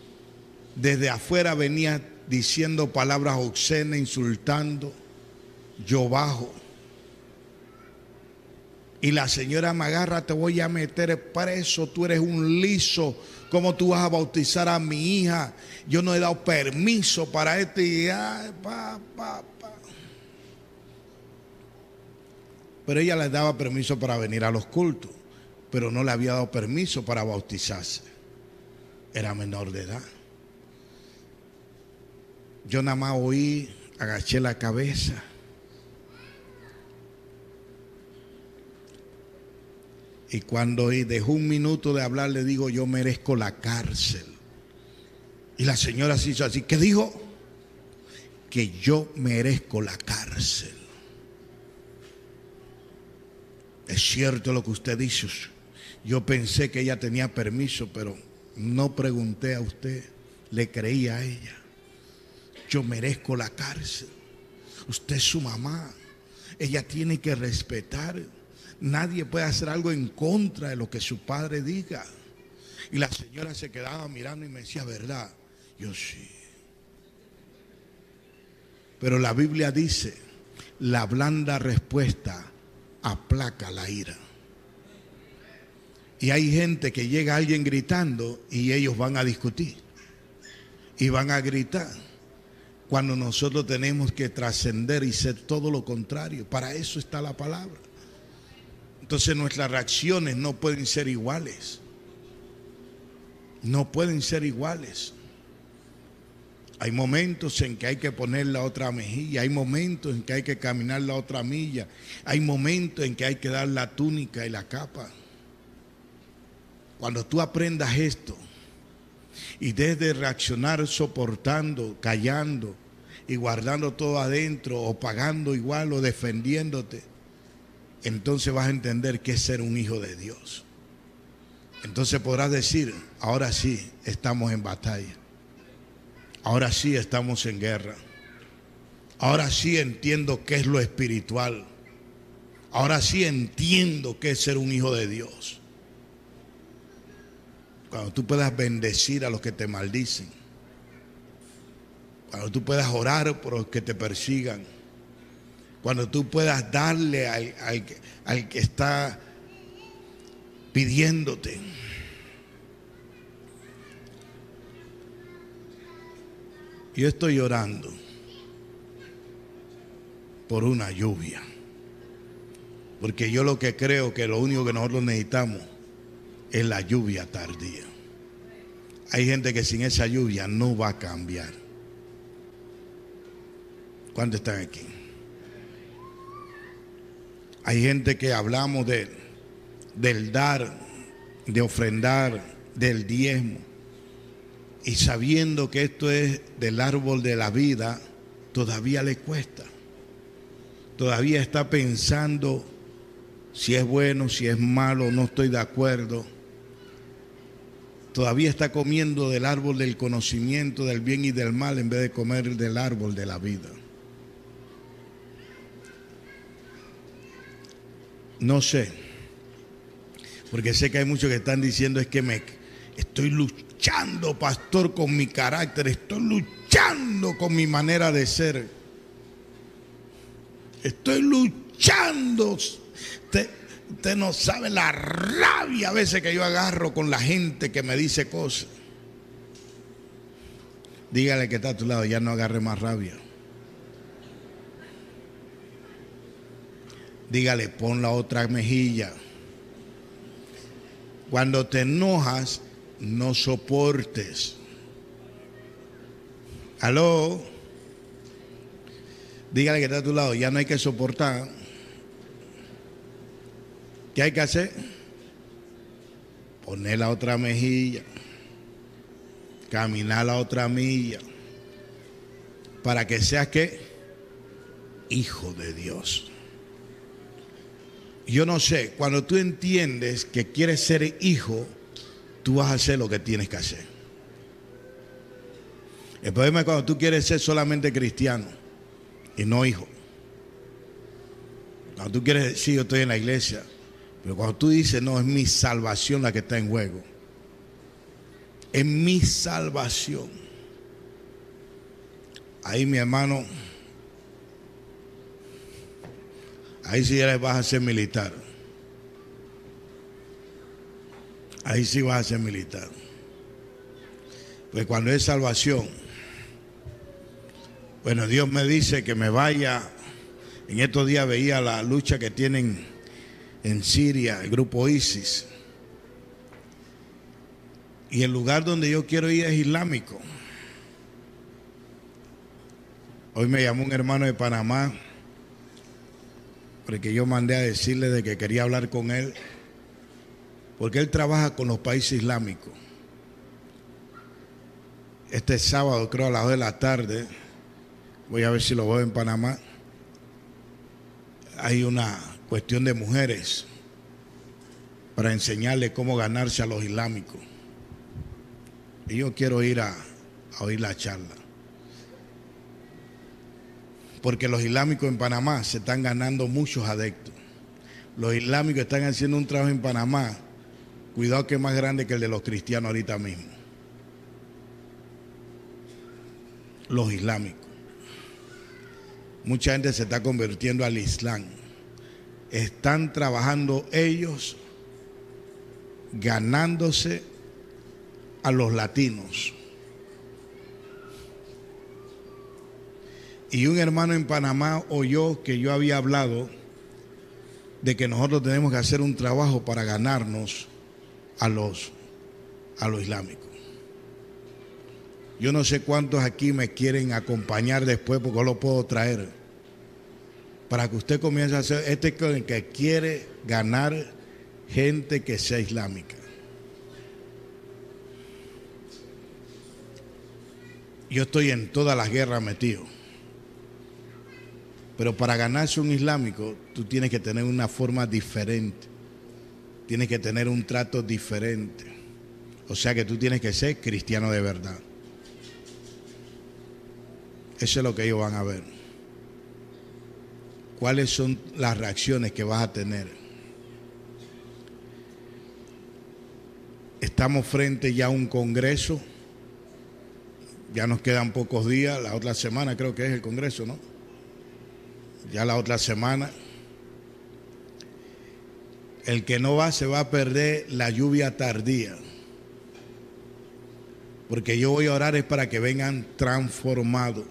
Speaker 1: Desde afuera venía diciendo palabras obscenas, insultando. yo bajo. Y la señora me agarra, te voy a meter preso, tú eres un liso, ¿cómo tú vas a bautizar a mi hija? Yo no he dado permiso para esto. Y ay, Pero ella le daba permiso para venir a los cultos, pero no le había dado permiso para bautizarse. Era menor de edad. Yo nada más oí, agaché la cabeza. Y cuando dejó un minuto de hablar, le digo, yo merezco la cárcel. Y la señora se hizo así. ¿Qué dijo? Que yo merezco la cárcel. Es cierto lo que usted dice. Yo pensé que ella tenía permiso, pero no pregunté a usted. Le creí a ella. Yo merezco la cárcel. Usted es su mamá. Ella tiene que respetar. Nadie puede hacer algo en contra de lo que su padre diga. Y la señora se quedaba mirando y me decía, ¿verdad? Yo sí. Pero la Biblia dice, la blanda respuesta aplaca la ira. Y hay gente que llega alguien gritando y ellos van a discutir y van a gritar, cuando nosotros tenemos que trascender y ser todo lo contrario. Para eso está la palabra. Entonces nuestras reacciones no pueden ser iguales. No pueden ser iguales. Hay momentos en que hay que poner la otra mejilla, hay momentos en que hay que caminar la otra milla, hay momentos en que hay que dar la túnica y la capa. Cuando tú aprendas esto y desde reaccionar soportando, callando y guardando todo adentro, o pagando igual o defendiéndote, entonces vas a entender qué es ser un hijo de Dios. Entonces podrás decir, ahora sí estamos en batalla. Ahora sí estamos en guerra. Ahora sí entiendo qué es lo espiritual. Ahora sí entiendo qué es ser un hijo de Dios. Cuando tú puedas bendecir a los que te maldicen. Cuando tú puedas orar por los que te persigan. Cuando tú puedas darle al que está pidiéndote. Yo estoy orando por una lluvia, porque yo lo que creo que lo único que nosotros necesitamos es la lluvia tardía. Hay gente que sin esa lluvia no va a cambiar. ¿Cuántos están aquí? Hay gente que hablamos del dar, de ofrendar, del diezmo. Y sabiendo que esto es del árbol de la vida, todavía le cuesta. Todavía está pensando si es bueno, si es malo, no estoy de acuerdo. Todavía está comiendo del árbol del conocimiento del bien y del mal en vez de comer del árbol de la vida. No sé, porque sé que hay muchos que están diciendo es que estoy luchando, pastor, con mi carácter, estoy luchando con mi manera de ser, estoy luchando. Usted no sabe la rabia a veces que yo agarro con la gente que me dice cosas. Dígale que está a tu lado, ya no agarre más rabia. Dígale, pon la otra mejilla. Cuando te enojas, no soportes. Aló. Dígale que está a tu lado, ya no hay que soportar. ¿Qué hay que hacer? Poner la otra mejilla. Caminar la otra milla. Para que seas ¿qué? Hijo de Dios. Yo no sé, cuando tú entiendes que quieres ser hijo, tú vas a hacer lo que tienes que hacer. El problema es cuando tú quieres ser solamente cristiano y no hijo. Cuando tú quieres decir, sí, yo estoy en la iglesia, pero cuando tú dices, no, es mi salvación la que está en juego. Es mi salvación. Ahí, mi hermano, ahí sí ya vas a ser militar. Ahí sí vas a ser militar. Pues cuando es salvación, bueno, Dios me dice que me vaya. En estos días veía la lucha que tienen en Siria, el grupo ISIS. Y el lugar donde yo quiero ir es islámico. Hoy me llamó un hermano de Panamá, porque yo mandé a decirle de que quería hablar con él, porque él trabaja con los países islámicos. Este sábado, creo a las 2 de la tarde, voy a ver si lo veo en Panamá, hay una cuestión de mujeres para enseñarle cómo ganarse a los islámicos. Y yo quiero ir a oír la charla. Porque los islámicos en Panamá se están ganando muchos adeptos. Los islámicos están haciendo un trabajo en Panamá, cuidado que es más grande que el de los cristianos ahorita mismo. Los islámicos. Mucha gente se está convirtiendo al Islam. Están trabajando ellos ganándose a los latinos. Y un hermano en Panamá oyó que yo había hablado de que nosotros tenemos que hacer un trabajo para ganarnos a los islámicos. Yo no sé cuántos aquí me quieren acompañar después, porque yo lo puedo traer, para que usted comience a hacer que quiere ganar gente que sea islámica. Yo estoy en todas las guerras metido. Pero para ganarse un islámico, tú tienes que tener una forma diferente. Tienes que tener un trato diferente. O sea que tú tienes que ser cristiano de verdad. Eso es lo que ellos van a ver. ¿Cuáles son las reacciones que vas a tener? Estamos frente ya a un congreso. Ya nos quedan pocos días. La otra semana creo que es el congreso, ¿no? Ya la otra semana. El que no va se va a perder la lluvia tardía. Porque yo voy a orar es para que vengan transformados.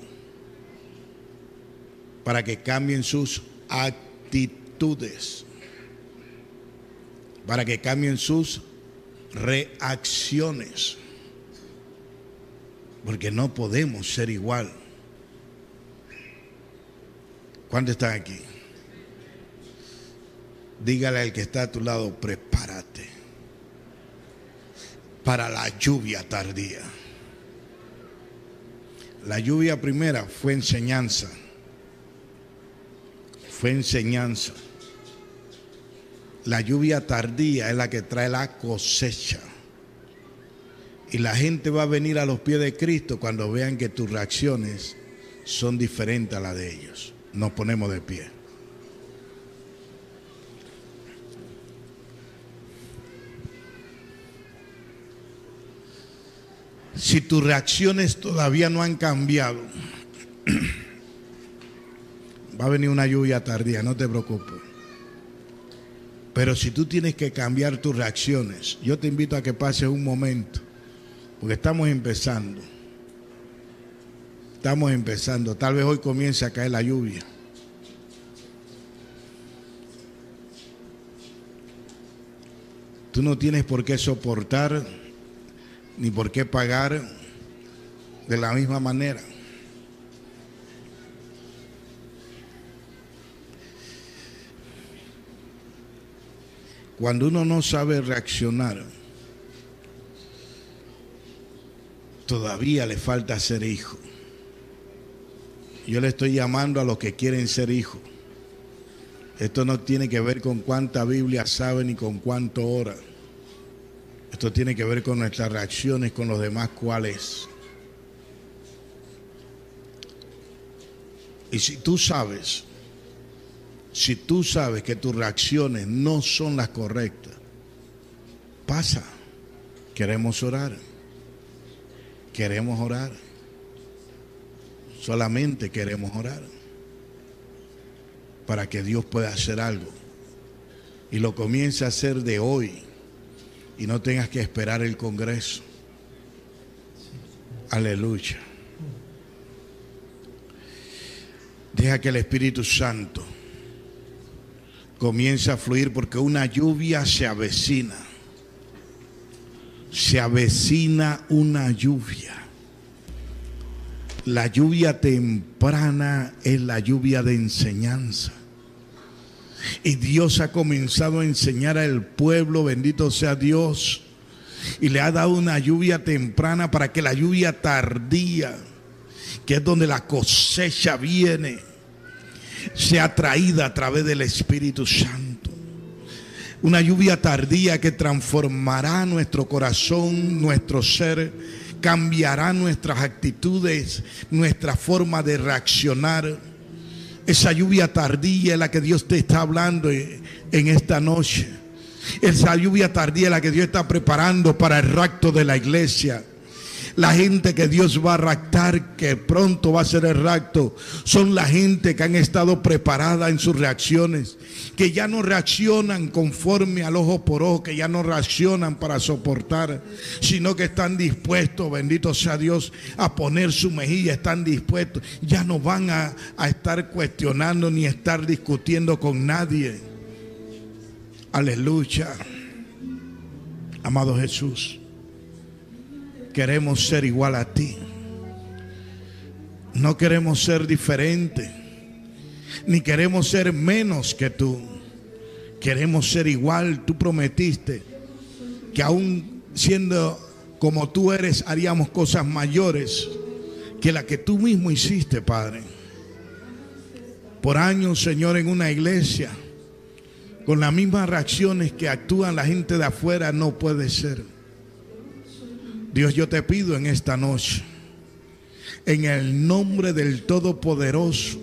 Speaker 1: Para que cambien sus actitudes. Para que cambien sus reacciones. Porque no podemos ser igual. ¿Cuántos están aquí? Dígale al que está a tu lado, prepárate para la lluvia tardía. La lluvia primera fue enseñanza. Fue enseñanza. La lluvia tardía es la que trae la cosecha. Y la gente va a venir a los pies de Cristo cuando vean que tus reacciones son diferentes a las de ellos. Nos ponemos de pie. Si tus reacciones todavía no han cambiado, va a venir una lluvia tardía, no te preocupes. Pero si tú tienes que cambiar tus reacciones, yo te invito a que pases un momento, porque estamos empezando. Estamos empezando, tal vez hoy comience a caer la lluvia. Tú no tienes por qué soportar ni por qué pagar de la misma manera. Cuando uno no sabe reaccionar, todavía le falta ser hijo. Yo le estoy llamando a los que quieren ser hijos. Esto no tiene que ver con cuánta Biblia sabe ni con cuánto ora. Esto tiene que ver con nuestras reacciones con los demás cuáles. Y si tú sabes que tus reacciones no son las correctas, pasa. Queremos orar. Queremos orar. Solamente queremos orar. para que Dios pueda hacer algo y lo comience a hacer de hoy y no tengas que esperar el Congreso. Aleluya. Deja que el Espíritu Santo comience a fluir, porque una lluvia se avecina. Se avecina una lluvia. La lluvia temprana es la lluvia de enseñanza. Y Dios ha comenzado a enseñar al pueblo, bendito sea Dios, y le ha dado una lluvia temprana para que la lluvia tardía, que es donde la cosecha viene, sea traída a través del Espíritu Santo. Una lluvia tardía que transformará nuestro corazón, nuestro ser, cambiará nuestras actitudes, nuestra forma de reaccionar. Esa lluvia tardía es la que Dios te está hablando en esta noche. Esa lluvia tardía es la que Dios está preparando para el rapto de la iglesia. La gente que Dios va a raptar, que pronto va a ser el rapto, son la gente que han estado preparada en sus reacciones, que ya no reaccionan conforme al ojo por ojo, que ya no reaccionan para soportar, sino que están dispuestos, bendito sea Dios, a poner su mejilla, están dispuestos, ya no van a estar cuestionando ni estar discutiendo con nadie. Aleluya. Amado Jesús, queremos ser igual a ti. No queremos ser diferente, ni queremos ser menos que tú. Queremos ser igual. Tú prometiste que aún siendo como tú eres, haríamos cosas mayores que las que tú mismo hiciste, Padre. Por años, Señor, en una iglesia, con las mismas reacciones que actúan la gente de afuera, no puede ser. Dios, yo te pido en esta noche, en el nombre del Todopoderoso,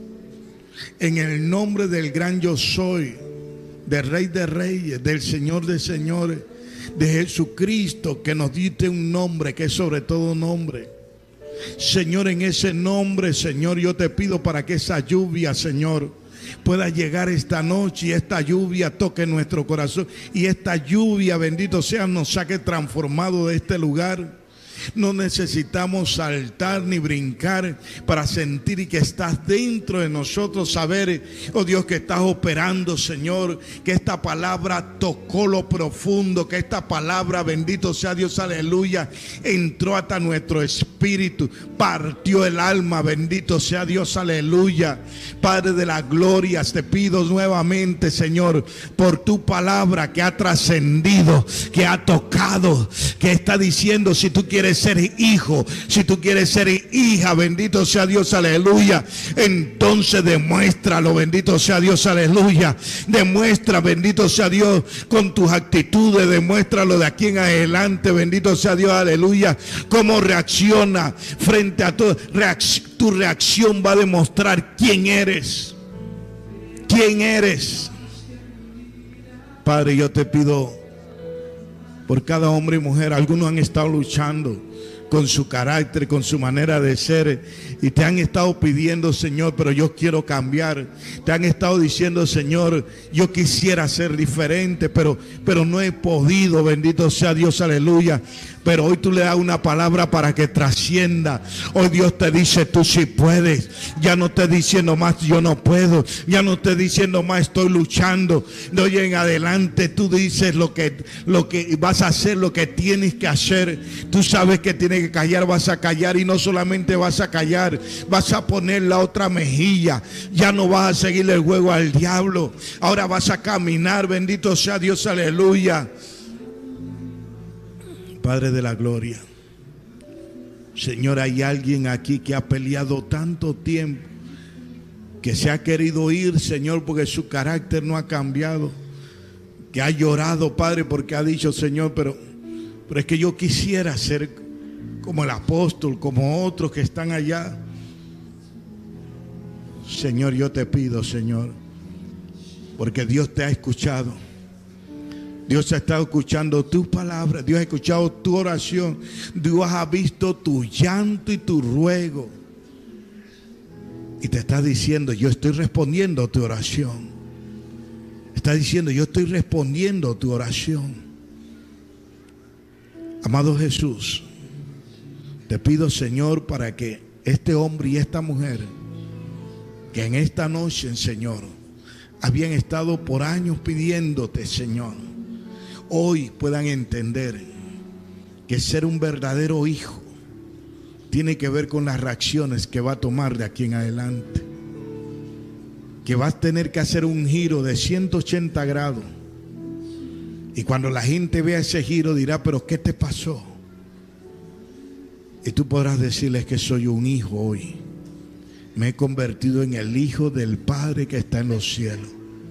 Speaker 1: en el nombre del gran yo soy, del Rey de Reyes, del Señor de Señores, de Jesucristo, que nos diste un nombre que es sobre todo nombre. Señor, en ese nombre, Señor, yo te pido para que esa lluvia, Señor, pueda llegar esta noche y esta lluvia toque nuestro corazón y esta lluvia, bendito sea, nos saque transformado de este lugar. No necesitamos saltar ni brincar para sentir y que estás dentro de nosotros, saber, oh Dios, que estás operando, Señor, que esta palabra tocó lo profundo, que esta palabra, bendito sea Dios, aleluya, entró hasta nuestro espíritu, partió el alma, bendito sea Dios, aleluya. Padre de la gloria, te pido nuevamente, Señor, por tu palabra que ha trascendido, que ha tocado, que está diciendo, si tú quieres ser hijo, si tú quieres ser hija, bendito sea Dios, aleluya, entonces demuéstralo, bendito sea Dios, aleluya. Demuestra, bendito sea Dios, con tus actitudes, demuéstralo de aquí en adelante, bendito sea Dios, aleluya. Cómo reacciona frente a todo. Tu reacción va a demostrar quién eres. ¿Quién eres? Padre, yo te pido por cada hombre y mujer. Algunos han estado luchando con su carácter, con su manera de ser, y te han estado pidiendo, Señor, pero yo quiero cambiar. Te han estado diciendo, Señor, yo quisiera ser diferente, pero no he podido, bendito sea Dios, aleluya. Pero hoy tú le das una palabra para que trascienda. Hoy Dios te dice, tú sí puedes. Ya no te diciendo más, yo no puedo. Ya no te diciendo más, estoy luchando. De hoy en adelante tú dices lo que vas a hacer, lo que tienes que hacer. Tú sabes que tienes que callar, vas a callar. Y no solamente vas a callar, vas a poner la otra mejilla. Ya no vas a seguirle el juego al diablo. Ahora vas a caminar, bendito sea Dios, aleluya. Padre de la gloria, Señor, hay alguien aquí que ha peleado tanto tiempo, que se ha querido ir, Señor, porque su carácter no ha cambiado, que ha llorado, Padre, porque ha dicho, Señor, pero es que yo quisiera ser como el apóstol, como otros que están allá. Señor, yo te pido, Señor, porque Dios te ha escuchado. Dios ha estado escuchando tus palabras. Dios ha escuchado tu oración. Dios ha visto tu llanto y tu ruego. Y te está diciendo, yo estoy respondiendo tu oración. Está diciendo, yo estoy respondiendo tu oración. Amado Jesús, te pido, Señor, para que este hombre y esta mujer, que en esta noche, Señor, habían estado por años pidiéndote, Señor, hoy puedan entender que ser un verdadero hijo tiene que ver con las reacciones que va a tomar de aquí en adelante. Que vas a tener que hacer un giro de 180 grados. Y cuando la gente vea ese giro dirá, pero ¿qué te pasó? Y tú podrás decirles que soy un hijo hoy. Me he convertido en el hijo del Padre que está en los cielos.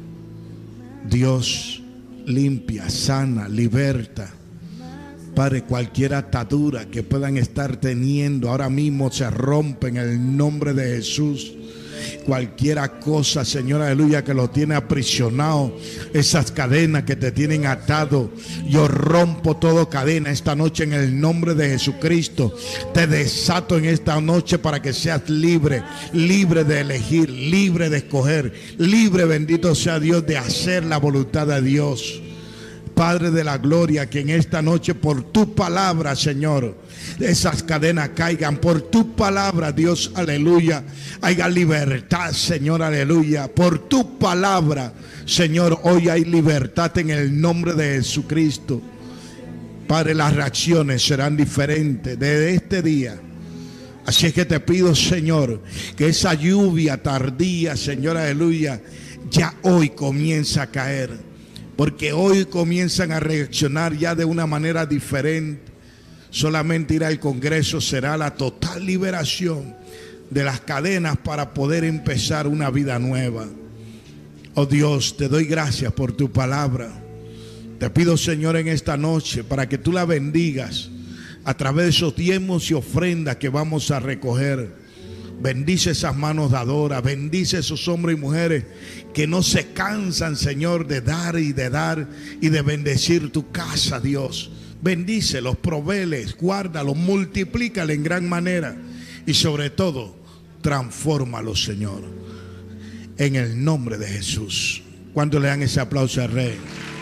Speaker 1: Dios limpia, sana, liberta. Padre, cualquier atadura que puedan estar teniendo ahora mismo se rompe en el nombre de Jesús. Cualquiera cosa, Señor, aleluya, que lo tiene aprisionado, esas cadenas que te tienen atado, yo rompo toda cadena esta noche en el nombre de Jesucristo. Te desato en esta noche para que seas libre, libre de elegir, libre de escoger, libre, bendito sea Dios, de hacer la voluntad de Dios. Padre de la gloria, que en esta noche por tu palabra, Señor, esas cadenas caigan. Por tu palabra, Dios, aleluya, haya libertad, Señor, aleluya. Por tu palabra, Señor, hoy hay libertad en el nombre de Jesucristo. Padre, las reacciones serán diferentes desde este día. Así es que te pido, Señor, que esa lluvia tardía, Señor, aleluya, ya hoy comienza a caer. Porque hoy comienzan a reaccionar ya de una manera diferente. Solamente ir al Congreso será la total liberación de las cadenas para poder empezar una vida nueva. Oh Dios, te doy gracias por tu palabra. Te pido, Señor, en esta noche para que tú la bendigas a través de esos diezmos y ofrendas que vamos a recoger. Bendice esas manos dadoras, bendice esos hombres y mujeres que no se cansan, Señor, de dar y de bendecir tu casa, Dios. Bendícelos, provéles, guárdalos, multiplícale en gran manera y sobre todo, transfórmalos, Señor, en el nombre de Jesús. ¿Cuánto le dan ese aplauso al Rey?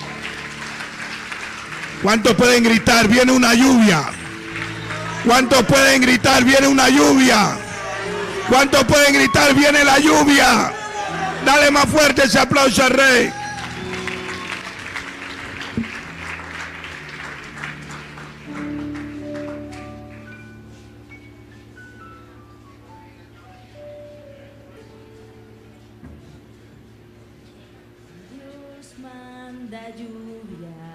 Speaker 1: ¿Cuántos pueden gritar? Viene una lluvia. ¿Cuántos pueden gritar? Viene una lluvia. ¿Cuántos pueden gritar? Viene la lluvia. Dale más fuerte ese aplauso al Rey.
Speaker 2: Dios manda lluvia